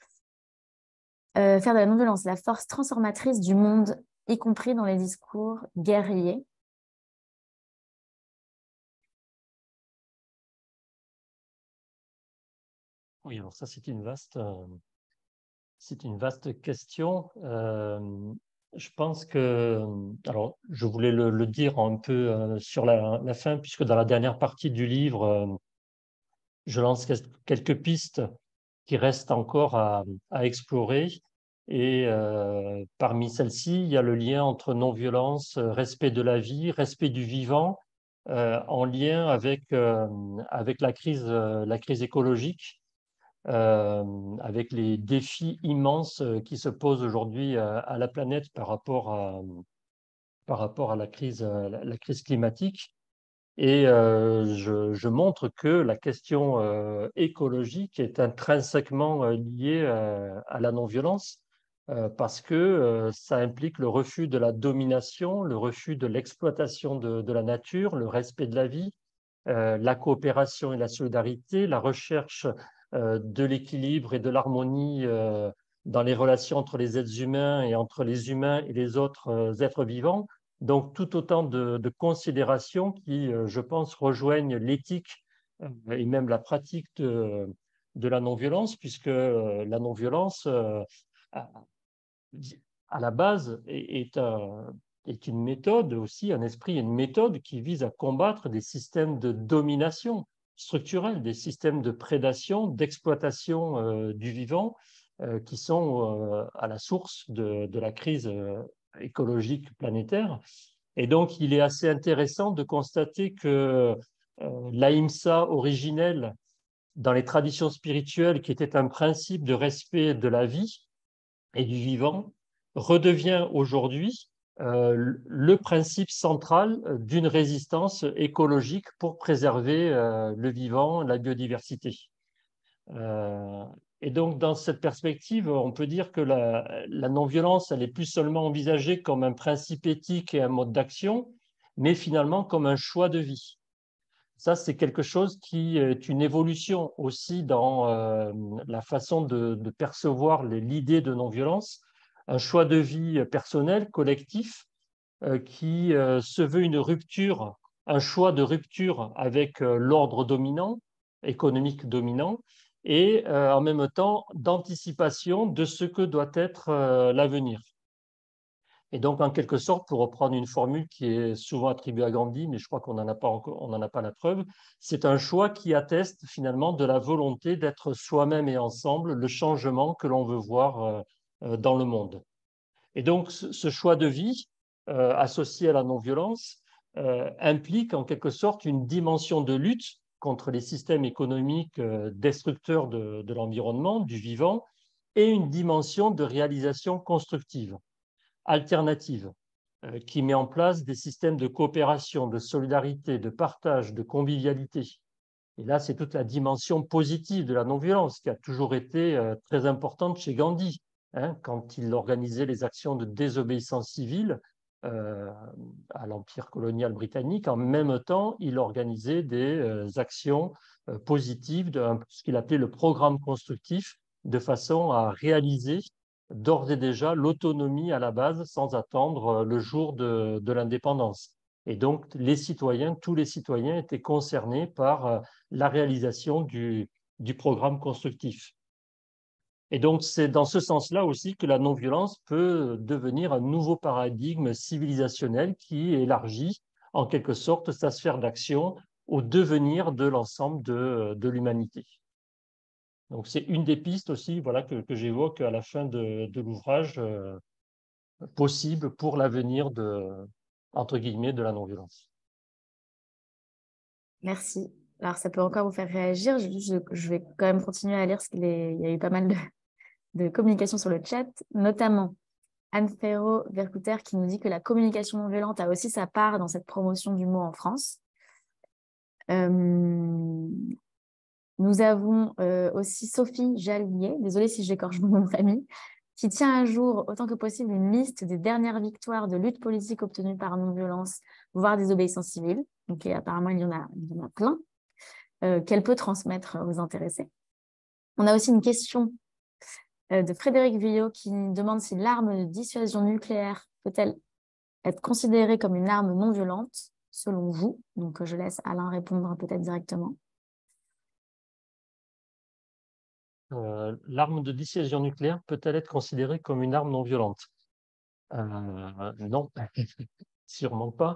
transformatrice du monde, y compris dans les discours guerriers? Oui, alors ça, c'est une vaste question. Je pense que, alors, je voulais le dire un peu sur la fin, puisque dans la dernière partie du livre, je lance quelques pistes qui restent encore à explorer. Et parmi celles-ci, il y a le lien entre non-violence, respect de la vie, respect du vivant, en lien avec la crise écologique, avec les défis immenses qui se posent aujourd'hui à la planète par rapport à la crise climatique. Et je montre que la question écologique est intrinsèquement liée à la non-violence, parce que ça implique le refus de la domination, le refus de l'exploitation de la nature, le respect de la vie, la coopération et la solidarité, la recherche de l'équilibre et de l'harmonie dans les relations entre les êtres humains et entre les humains et les autres êtres vivants. Donc, tout autant de considérations qui, je pense, rejoignent l'éthique et même la pratique de la non-violence, puisque la non-violence, à la base, est une méthode aussi, un esprit, une méthode qui vise à combattre des systèmes de domination structurelle, des systèmes de prédation, d'exploitation du vivant, qui sont à la source de la crise écologique planétaire. Et donc, il est assez intéressant de constater que l'ahimsa originelle dans les traditions spirituelles, qui était un principe de respect de la vie et du vivant, redevient aujourd'hui le principe central d'une résistance écologique pour préserver le vivant, la biodiversité. Et donc, dans cette perspective, on peut dire que la non-violence, elle est plus seulement envisagée comme un principe éthique et un mode d'action, mais finalement comme un choix de vie. Ça, c'est quelque chose qui est une évolution aussi dans la façon de percevoir l'idée de non-violence, un choix de vie personnel, collectif, qui se veut une rupture, un choix de rupture avec l'ordre dominant, économique dominant, et en même temps d'anticipation de ce que doit être l'avenir. Et donc, en quelque sorte, pour reprendre une formule qui est souvent attribuée à Gandhi, mais je crois qu'on n'en a pas la preuve, c'est un choix qui atteste finalement de la volonté d'être soi-même et ensemble le changement que l'on veut voir dans le monde. Et donc, ce choix de vie associé à la non-violence implique en quelque sorte une dimension de lutte contre les systèmes économiques destructeurs de l'environnement, du vivant, et une dimension de réalisation constructive, alternative, qui met en place des systèmes de coopération, de solidarité, de partage, de convivialité. Et là, c'est toute la dimension positive de la non-violence qui a toujours été très importante chez Gandhi, hein, quand il organisait les actions de désobéissance civile à l'Empire colonial britannique. En même temps, il organisait des actions positives, ce qu'il appelait le programme constructif, de façon à réaliser d'ores et déjà l'autonomie à la base sans attendre le jour de l'indépendance. Et donc, tous les citoyens étaient concernés par la réalisation du programme constructif. Et donc, c'est dans ce sens-là aussi que la non-violence peut devenir un nouveau paradigme civilisationnel qui élargit en quelque sorte sa sphère d'action au devenir de l'ensemble de l'humanité. Donc, c'est une des pistes aussi, voilà, que j'évoque à la fin de l'ouvrage, possible pour l'avenir entre guillemets, de la non-violence. Merci. Alors, ça peut encore vous faire réagir. Je vais quand même continuer à lire parce qu'il y a eu pas mal de communication sur le chat, notamment Anne Ferro-Vercouter qui nous dit que la communication non violente a aussi sa part dans cette promotion du mot en France. Nous avons aussi Sophie Jallier, désolée si j'écorche mon nom de famille, qui tient à jour autant que possible une liste des dernières victoires de lutte politique obtenues par non-violence, voire désobéissance civile. Donc, apparemment, il y en a plein qu'elle peut transmettre aux intéressés. On a aussi une question de Frédéric Villot qui demande si l'arme de dissuasion nucléaire peut-elle être considérée comme une arme non violente, selon vous. Donc, je laisse Alain répondre peut-être directement. L'arme de dissuasion nucléaire peut-elle être considérée comme une arme non violente? Non, sûrement pas.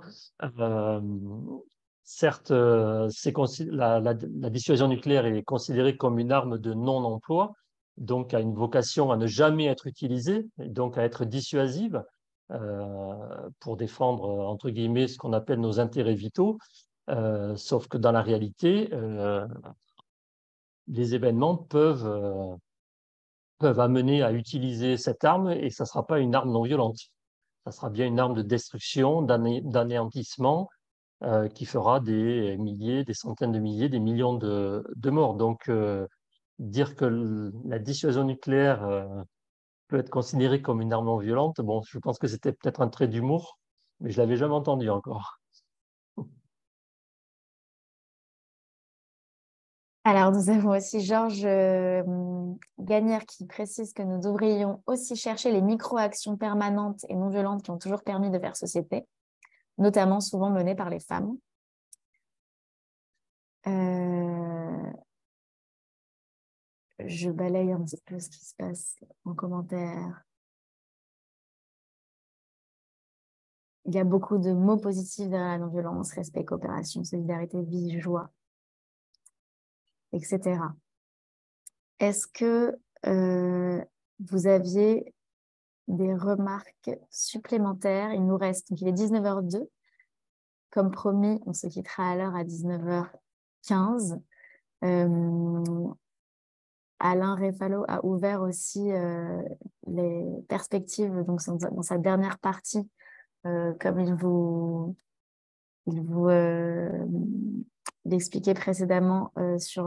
Certes, la dissuasion nucléaire est considérée comme une arme de non-emploi, donc a une vocation à ne jamais être utilisée, et donc à être dissuasive pour défendre, entre guillemets, ce qu'on appelle nos intérêts vitaux. Sauf que dans la réalité, les événements peuvent amener à utiliser cette arme et ça ne sera pas une arme non violente. Ça sera bien une arme de destruction, d'anéantissement qui fera des milliers, des centaines de milliers, des millions de morts. Donc, dire que la dissuasion nucléaire peut être considérée comme une arme non violente, bon, je pense que c'était peut-être un trait d'humour, mais je ne l'avais jamais entendu encore. Alors, nous avons aussi Georges Gagnère qui précise que nous devrions aussi chercher les micro-actions permanentes et non violentes qui ont toujours permis de faire société, notamment souvent menées par les femmes. Je balaye un petit peu ce qui se passe en commentaire. Il y a beaucoup de mots positifs derrière la non-violence, respect, coopération, solidarité, vie, joie, etc. Est-ce que vous aviez des remarques supplémentaires? Il nous reste, donc il est 19h02. Comme promis, on se quittera à l'heure à 19h15. Alain Refalo a ouvert aussi les perspectives donc dans sa dernière partie, comme il vous l'expliquait précédemment sur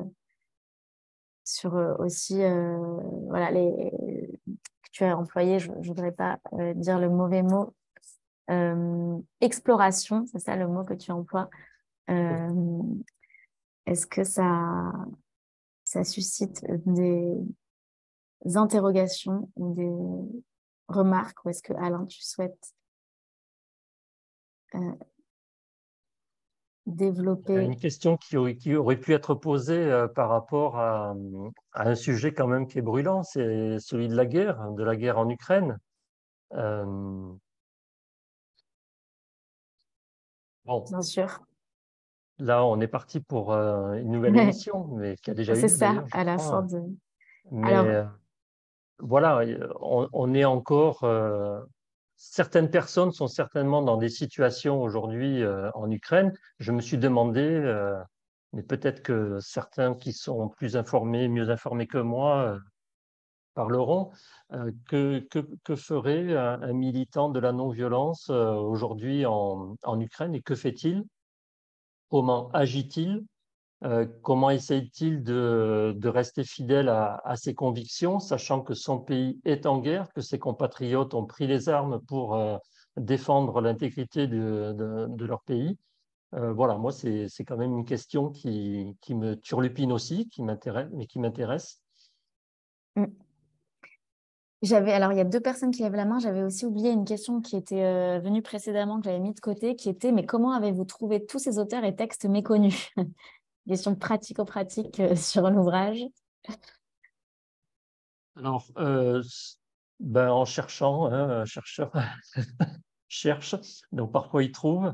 aussi voilà que tu as employé, je ne voudrais pas dire le mauvais mot, exploration, c'est ça le mot que tu emploies. Est-ce que ça suscite des interrogations ou des remarques, ou est-ce que Alain, tu souhaites développer? Une question qui aurait pu être posée par rapport à un sujet quand même qui est brûlant, c'est celui de la guerre en Ukraine. Bon, bien sûr. Là, on est parti pour une nouvelle émission, mais qui a déjà eu C'est lieu ça, d'ailleurs, je à la crois. fin de... Mais Alors, voilà, on est encore... certaines personnes sont certainement dans des situations aujourd'hui en Ukraine. Je me suis demandé, mais peut-être que certains qui sont plus informés, mieux informés que moi, parleront, que ferait un militant de la non-violence aujourd'hui en Ukraine et que fait-il? Comment agit-il? Comment essaye-t-il de rester fidèle à ses convictions, sachant que son pays est en guerre, que ses compatriotes ont pris les armes pour défendre l'intégrité de leur pays? Voilà, moi, c'est quand même une question qui me turlupine aussi, qui m'intéresse. alors, il y a 2 personnes qui lèvent la main. J'avais aussi oublié une question qui était venue précédemment, que j'avais mis de côté, qui était: mais comment avez-vous trouvé tous ces auteurs et textes méconnus? Question pratico-pratique sur l'ouvrage. Alors, ben, en cherchant, un chercheur cherche, donc parfois il trouve.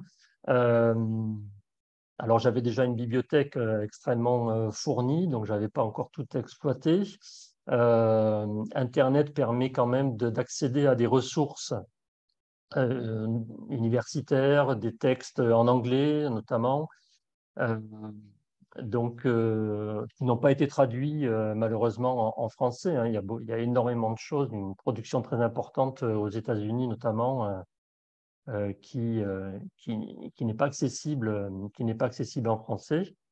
Alors, j'avais déjà une bibliothèque extrêmement fournie, donc je n'avais pas encore tout exploité. Internet permet quand même d'accéder à des ressources universitaires, des textes en anglais notamment, donc qui n'ont pas été traduits malheureusement en français. Hein. Il y a énormément de choses, une production très importante aux États-Unis notamment, qui n'est pas accessible en français.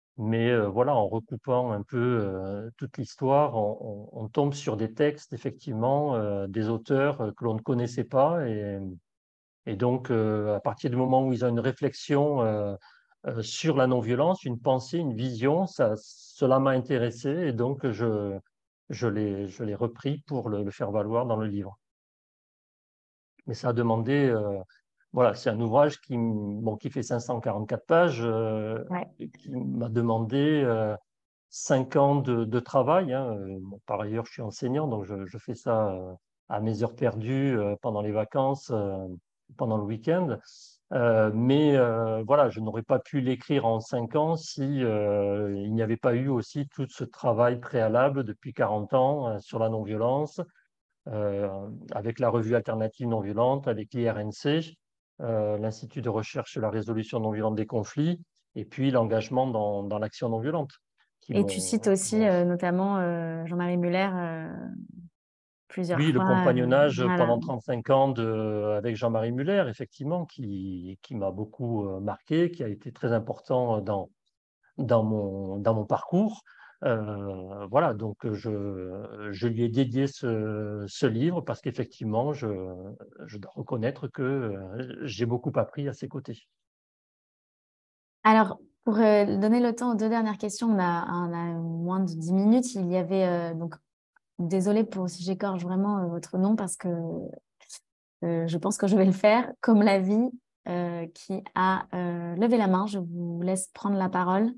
Mais voilà, en recoupant un peu toute l'histoire, on tombe sur des textes, effectivement, des auteurs que l'on ne connaissait pas. Et donc, à partir du moment où ils ont une réflexion sur la non-violence, une pensée, une vision, cela m'a intéressé. Et donc, je l'ai repris pour le faire valoir dans le livre. Mais ça a demandé, voilà, c'est un ouvrage bon, qui fait 544 pages, Ouais. qui m'a demandé 5 ans de travail, hein. Bon, par ailleurs, je suis enseignant, donc je fais ça à mes heures perdues pendant les vacances, pendant le week-end. Mais voilà, je n'aurais pas pu l'écrire en 5 ans si il n'y avait pas eu aussi tout ce travail préalable depuis 40 ans sur la non-violence, avec la revue alternative non-violente, avec l'IRNC, l'Institut de recherche sur la résolution non-violente des conflits, et puis l'engagement dans l'action non-violente. Et tu cites aussi notamment Jean-Marie Muller plusieurs Oui, le fois. compagnonnage Voilà. pendant 35 ans avec Jean-Marie Muller, effectivement, qui m'a beaucoup marqué, qui a été très important dans mon parcours. Voilà, donc je lui ai dédié ce livre parce qu'effectivement, je dois reconnaître que j'ai beaucoup appris à ses côtés. Alors, pour donner le temps aux 2 dernières questions, on a moins de 10 minutes. Il y avait donc, désolée si j'écorche vraiment votre nom parce que je pense que je vais le faire, comme la vie, qui a levé la main. Je vous laisse prendre la parole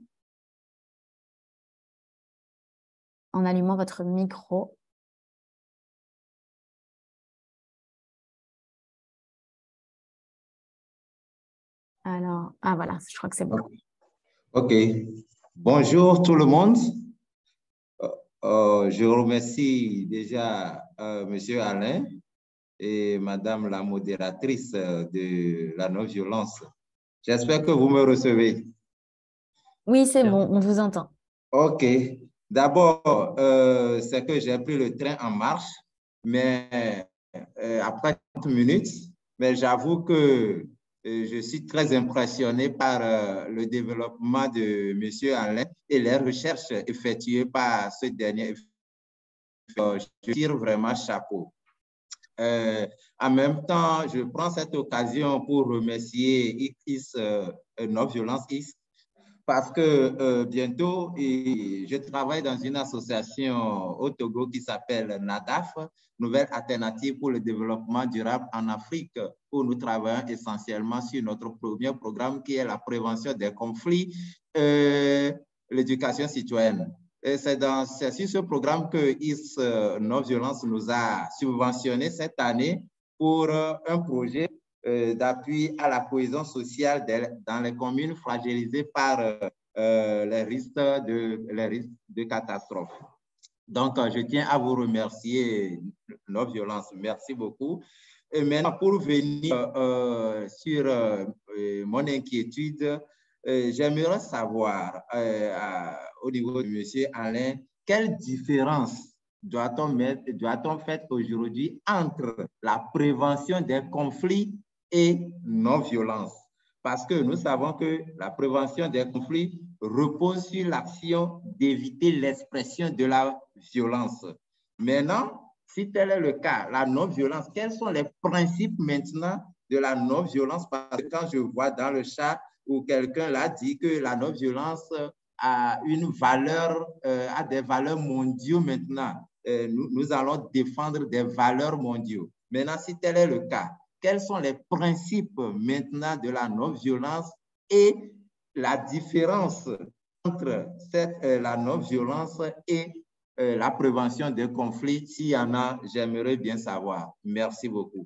en allumant votre micro. Alors, ah voilà, je crois que c'est bon. OK. Bonjour tout le monde. Je remercie déjà Monsieur Alain et Madame la modératrice de la non-violence. J'espère que vous me recevez. Oui, c'est bon, on vous entend. OK. D'abord, c'est que j'ai pris le train en marche, mais après 30 minutes, mais j'avoue que je suis très impressionné par le développement de M. Alain et les recherches effectuées par ce dernier. Je tire vraiment chapeau. En même temps, je prends cette occasion pour remercier X, Non-Violence X, parce que bientôt, je travaille dans une association au Togo qui s'appelle NADAF, Nouvelle Alternative pour le Développement Durable en Afrique, où nous travaillons essentiellement sur notre premier programme qui est la prévention des conflits, l'éducation citoyenne. C'est sur ce programme que IS Non-Violence nous a subventionné cette année pour un projet d'appui à la cohésion sociale dans les communes fragilisées par les risques de catastrophe. Donc, je tiens à vous remercier, Non-Violence. Merci beaucoup. Et maintenant, pour venir sur mon inquiétude, j'aimerais savoir au niveau de M. Alain, quelle différence doit-on faire aujourd'hui entre la prévention des conflits et non-violence? Parce que nous savons que la prévention des conflits repose sur l'action d'éviter l'expression de la violence. Maintenant, si tel est le cas, la non-violence, quels sont les principes maintenant de la non-violence? Parce que quand je vois dans le chat où quelqu'un l'a dit que la non-violence a une valeur, a des valeurs mondiaux maintenant. Nous allons défendre des valeurs mondiaux. Maintenant, si tel est le cas, quels sont les principes maintenant de la non-violence et la différence entre la non-violence et la prévention des conflits? S'il y en a, j'aimerais bien savoir. Merci beaucoup.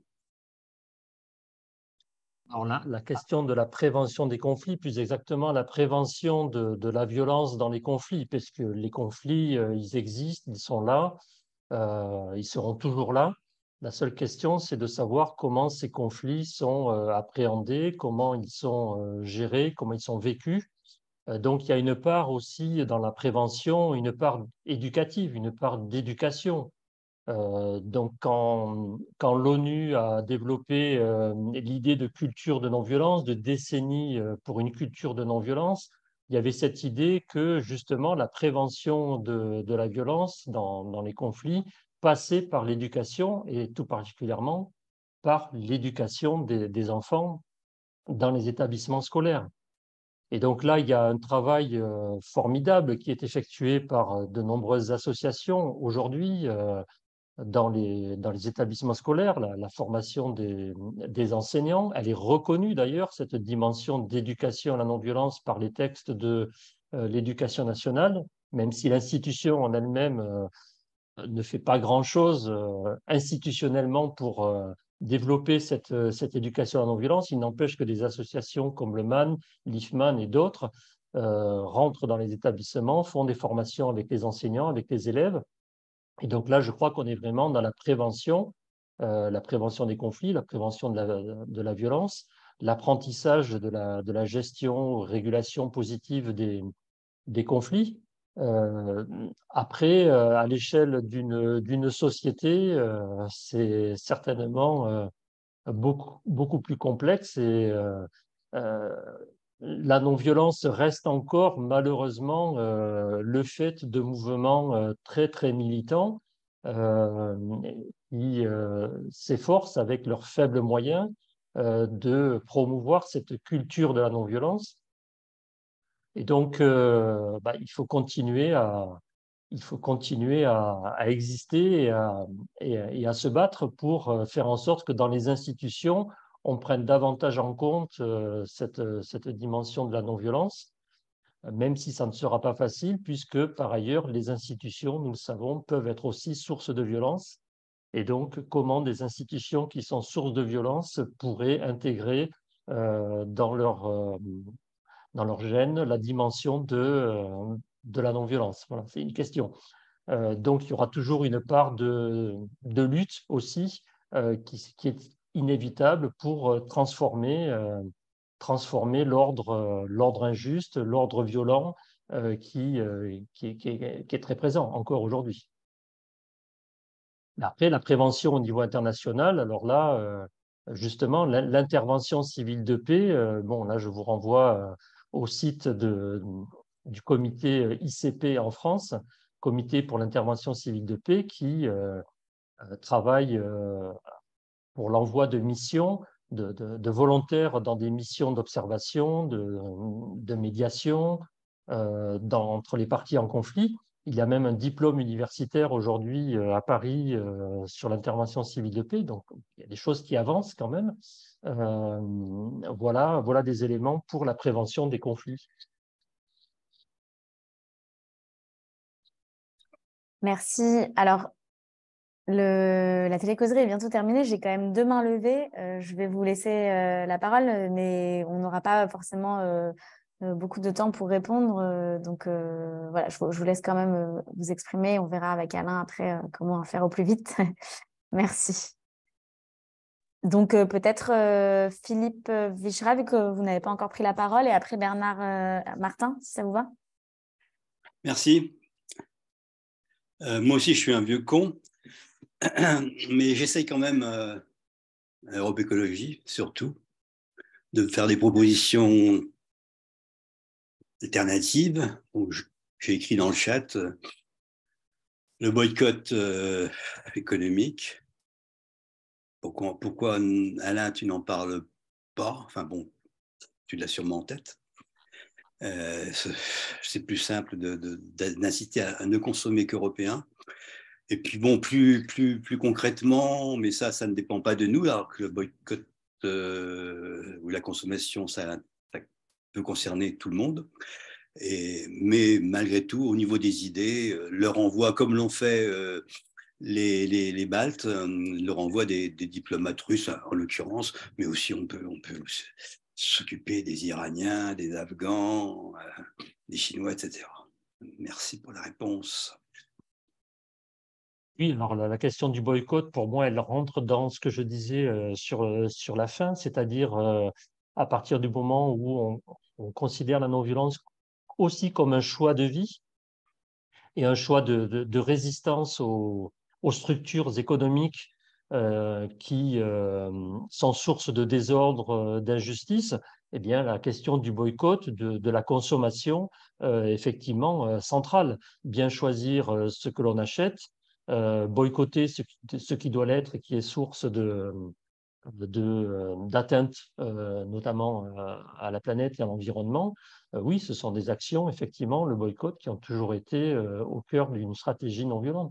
Alors là, la question de la prévention des conflits, plus exactement la prévention de la violence dans les conflits, parce que les conflits, ils existent, ils sont là, ils seront toujours là. La seule question, c'est de savoir comment ces conflits sont appréhendés, comment ils sont gérés, comment ils sont vécus. Donc, il y a une part aussi dans la prévention, une part éducative, une part d'éducation. Donc, quand l'ONU a développé l'idée de culture de non-violence, de décennie pour une culture de non-violence, il y avait cette idée que justement la prévention de la violence dans les conflits passait par l'éducation et tout particulièrement par l'éducation des enfants dans les établissements scolaires. Et donc là, il y a un travail formidable qui est effectué par de nombreuses associations aujourd'hui dans les établissements scolaires, la formation des enseignants. Elle est reconnue d'ailleurs, cette dimension d'éducation à la non-violence par les textes de l'éducation nationale, même si l'institution en elle-même ne fait pas grand-chose institutionnellement pour développer cette éducation à la non-violence. Il n'empêche que des associations comme le MAN, l'IFMAN et d'autres rentrent dans les établissements, font des formations avec les enseignants, avec les élèves. Et donc là, je crois qu'on est vraiment dans la prévention des conflits, la prévention de la violence, l'apprentissage de la gestion, régulation positive des conflits. Après, à l'échelle d'une société, c'est certainement beaucoup plus complexe et la non-violence reste encore malheureusement le fait de mouvements très très militants qui s'efforcent avec leurs faibles moyens de promouvoir cette culture de la non-violence. Et donc, il faut continuer à exister et à se battre pour faire en sorte que dans les institutions, on prenne davantage en compte cette dimension de la non-violence, même si ça ne sera pas facile, puisque par ailleurs, les institutions, nous le savons, peuvent être aussi source de violence. Et donc, comment des institutions qui sont sources de violence pourraient intégrer dans leur gène la dimension de la non-violence. Voilà, c'est une question. Donc, il y aura toujours une part de lutte aussi qui est inévitable pour transformer l'ordre injuste, l'ordre violent qui est très présent encore aujourd'hui. Après, la prévention au niveau international, alors là, justement, l'intervention civile de paix, bon, là, je vous renvoie au site du comité ICP en France, Comité pour l'intervention civile de paix, qui travaille pour l'envoi de missions, de volontaires dans des missions d'observation, de médiation entre les parties en conflit. Il y a même un diplôme universitaire aujourd'hui à Paris sur l'intervention civile de paix, donc il y a des choses qui avancent quand même. Voilà des éléments pour la prévention des conflits. Merci. Alors, la télécauserie est bientôt terminée. J'ai quand même 2 mains levées. Je vais vous laisser la parole, mais on n'aura pas forcément beaucoup de temps pour répondre. Donc, voilà, je vous laisse quand même vous exprimer. On verra avec Alain après comment faire au plus vite. Merci. Donc, peut-être Philippe Vichra, vu que vous n'avez pas encore pris la parole, et après Bernard Martin, si ça vous va. Merci. Moi aussi, je suis un vieux con, mais j'essaye quand même, Europe Écologie surtout, de faire des propositions alternatives. J'ai écrit dans le chat le boycott économique. Pourquoi, Alain, tu n'en parles pas? Enfin bon, tu l'as sûrement en tête. C'est plus simple d'inciter à ne consommer qu'européen. Et puis bon, plus concrètement, mais ça ne dépend pas de nous, alors que le boycott ou la consommation, ça peut concerner tout le monde. Mais malgré tout, au niveau des idées, leur envoi, comme l'ont fait les Baltes, leur envoie des diplomates russes, en l'occurrence, mais aussi on peut s'occuper des Iraniens, des Afghans, des Chinois, etc. Merci pour la réponse. Oui, alors la question du boycott, pour moi, elle rentre dans ce que je disais sur la fin, c'est-à-dire à partir du moment où on considère la non-violence aussi comme un choix de vie et un choix de résistance aux structures économiques qui sont source de désordre, d'injustice. eh bien, la question du boycott, de la consommation, effectivement, centrale. Bien choisir ce que l'on achète, boycotter ce qui doit l'être et qui est source d'atteinte, notamment à la planète et à l'environnement. Oui, ce sont des actions, effectivement, le boycott, qui ont toujours été au cœur d'une stratégie non violente.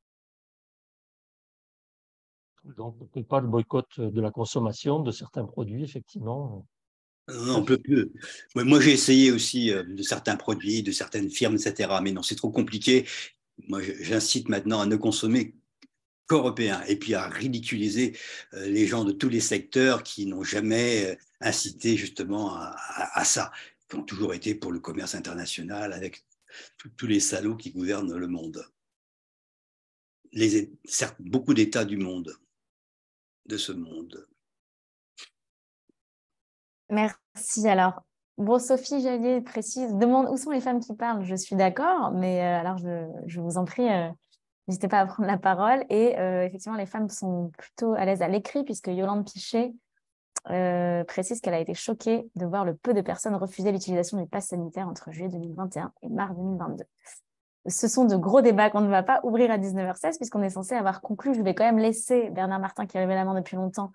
Donc, peut-être pas le boycott de la consommation de certains produits, effectivement. Non, on peut plus. Moi, j'ai essayé aussi de certains produits, de certaines firmes, etc. Mais non, c'est trop compliqué. Moi, j'incite maintenant à ne consommer qu'européen et puis à ridiculiser les gens de tous les secteurs qui n'ont jamais incité justement à ça, qui ont toujours été pour le commerce international avec tous les salauds qui gouvernent le monde. Certes, beaucoup d'États du monde, de ce monde. Merci. Alors, bon, Sophie Jallier précise, demande où sont les femmes qui parlent. Je suis d'accord, mais alors je vous en prie, n'hésitez pas à prendre la parole. Et effectivement, les femmes sont plutôt à l'aise à l'écrit, puisque Yolande Pichet précise qu'elle a été choquée de voir le peu de personnes refuser l'utilisation du pass sanitaire entre juillet 2021 et mars 2022. Ce sont de gros débats qu'on ne va pas ouvrir à 19h16, puisqu'on est censé avoir conclu. Je vais quand même laisser Bernard Martin, qui a levé la main depuis longtemps,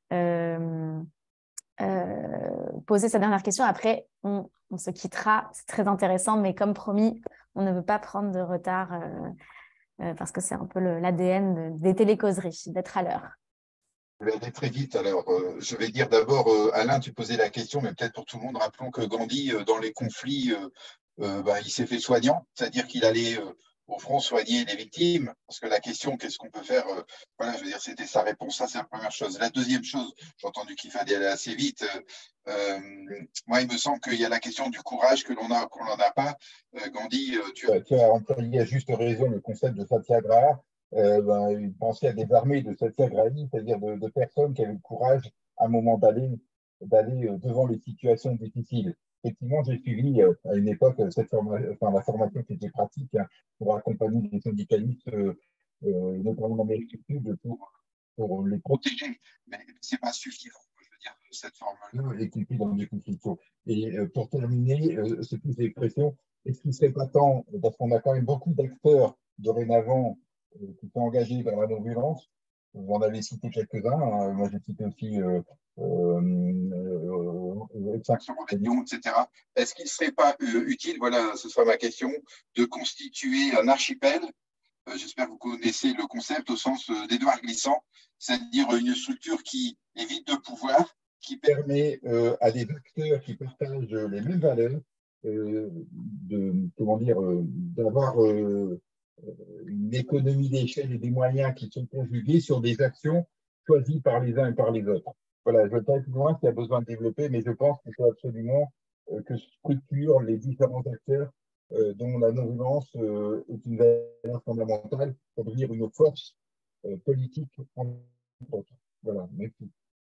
poser sa dernière question. Après, on se quittera. C'est très intéressant, mais comme promis, on ne veut pas prendre de retard parce que c'est un peu l'ADN des télécauseries, d'être à l'heure. Je vais aller très vite. Alors, je vais dire d'abord, Alain, tu posais la question, mais peut-être pour tout le monde, rappelons que Gandhi, dans les conflits, il s'est fait soignant, c'est-à-dire qu'il allait au front soigner les victimes. Parce que la question, qu'est-ce qu'on peut faire, voilà, je veux dire, c'était sa réponse. Ça, c'est la première chose. La deuxième chose, j'ai entendu qu'il fallait aller assez vite. Moi, il me semble qu'il y a la question du courage que l'on a, qu'on n'en a pas. Gandhi, tu as employé à juste raison le concept de satyagraha. Il pensait à des armées de satyagrahis, c'est-à-dire de personnes qui avaient le courage à un moment d'aller devant les situations difficiles. Effectivement, j'ai suivi à une époque la formation qui était pratique pour accompagner les syndicalistes, notamment en Amérique du Sud, pour les protéger. Mais ce n'est pas suffisant. Je veux dire, cette forme-là est comprise dans des conflits. Et pour terminer, c'est plus l'expression, est-ce qu'il ne serait pas temps, parce qu'on a quand même beaucoup d'acteurs dorénavant qui sont engagés dans la non-violence. Vous en avez cité quelques-uns. Moi, j'ai cité aussi Extinction Rebellion, etc. Est-ce qu'il ne serait pas utile, voilà, ce sera ma question, de constituer un archipel, j'espère que vous connaissez le concept au sens d'Édouard Glissant, c'est-à-dire une structure qui évite de pouvoir, qui permet à des acteurs qui partagent les mêmes valeurs d'avoir une économie d'échelle et des moyens qui sont conjugués sur des actions choisies par les uns et par les autres. Voilà, je ne veux pas être plus loin s'il y a besoin de développer, mais je pense qu'il faut absolument que structure les différents acteurs dont la non-violence est une valeur fondamentale pour devenir une force politique en autres. Voilà, merci.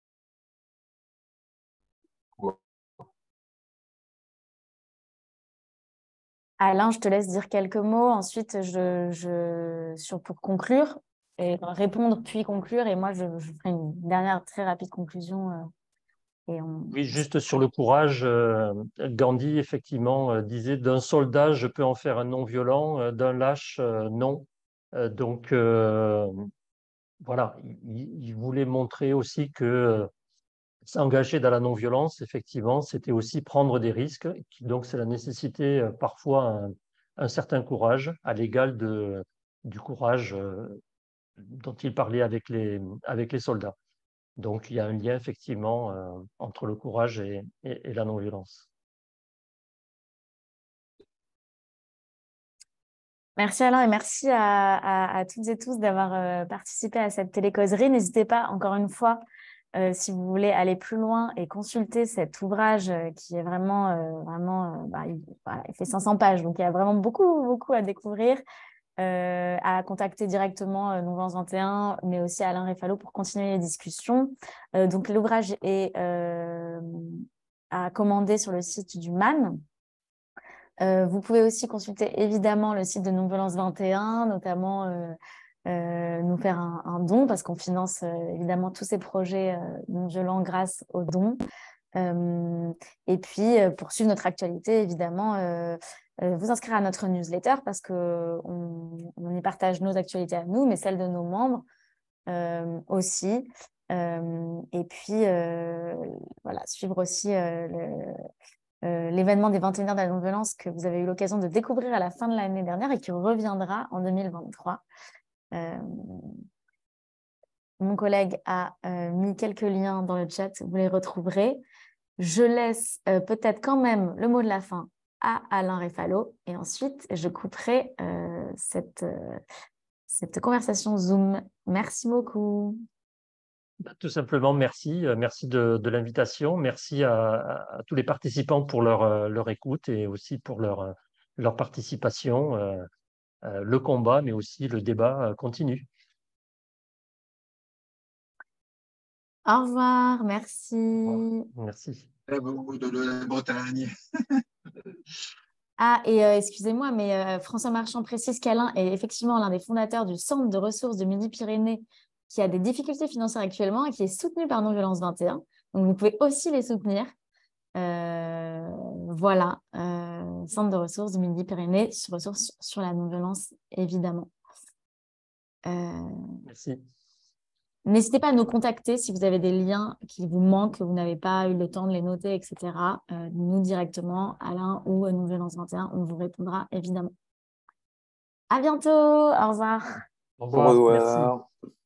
Alain, je te laisse dire quelques mots. Ensuite, pour conclure et répondre puis conclure. Et moi, je ferai une dernière très rapide conclusion. Oui, juste sur le courage, Gandhi, effectivement, disait « D'un soldat, je peux en faire un non-violent, d'un lâche, non ». Donc, voilà, il voulait montrer aussi que s'engager dans la non-violence, effectivement, c'était aussi prendre des risques. Donc, c'est la nécessité, parfois, un certain courage, à l'égal du courage dont il parlait avec les soldats. Donc, il y a un lien, effectivement, entre le courage et la non-violence. Merci Alain et merci à toutes et tous d'avoir participé à cette télécauserie. N'hésitez pas, encore une fois, si vous voulez aller plus loin et consulter cet ouvrage qui est vraiment, il fait 500 pages, donc il y a vraiment beaucoup, beaucoup à découvrir, à contacter directement Non-violence 21, mais aussi Alain Réfalo pour continuer les discussions. Donc l'ouvrage est à commander sur le site du MAN. Vous pouvez aussi consulter évidemment le site de Non-violence 21, notamment nous faire un don parce qu'on finance évidemment tous ces projets non violents grâce aux dons. Et puis, pour suivre notre actualité, évidemment, vous inscrire à notre newsletter parce qu'on y partage nos actualités à nous, mais celles de nos membres aussi. Et puis, voilà, suivre aussi l'événement des 21 heures de la non-violence que vous avez eu l'occasion de découvrir à la fin de l'année dernière et qui reviendra en 2023. Mon collègue a mis quelques liens dans le chat, vous les retrouverez. Je laisse peut-être quand même le mot de la fin à Alain Réfalo et ensuite je couperai cette conversation Zoom. Merci beaucoup. Tout simplement, merci. Merci de l'invitation. Merci à tous les participants pour leur écoute et aussi pour leur participation. Le combat, mais aussi le débat continue. Au revoir, merci. Merci. De la Bretagne. Ah, et excusez-moi, mais François Marchand précise qu'Alain est effectivement l'un des fondateurs du Centre de ressources de Midi-Pyrénées qui a des difficultés financières actuellement et qui est soutenu par Non-Violence 21. Donc, vous pouvez aussi les soutenir. Voilà, Centre de ressources de Midi-Pyrénées, ressources sur la non-violence, évidemment. Merci. N'hésitez pas à nous contacter si vous avez des liens qui vous manquent, que vous n'avez pas eu le temps de les noter, etc. Nous directement, Alain ou Non-Violence 21, on vous répondra évidemment. À bientôt, au revoir. Au revoir. Merci.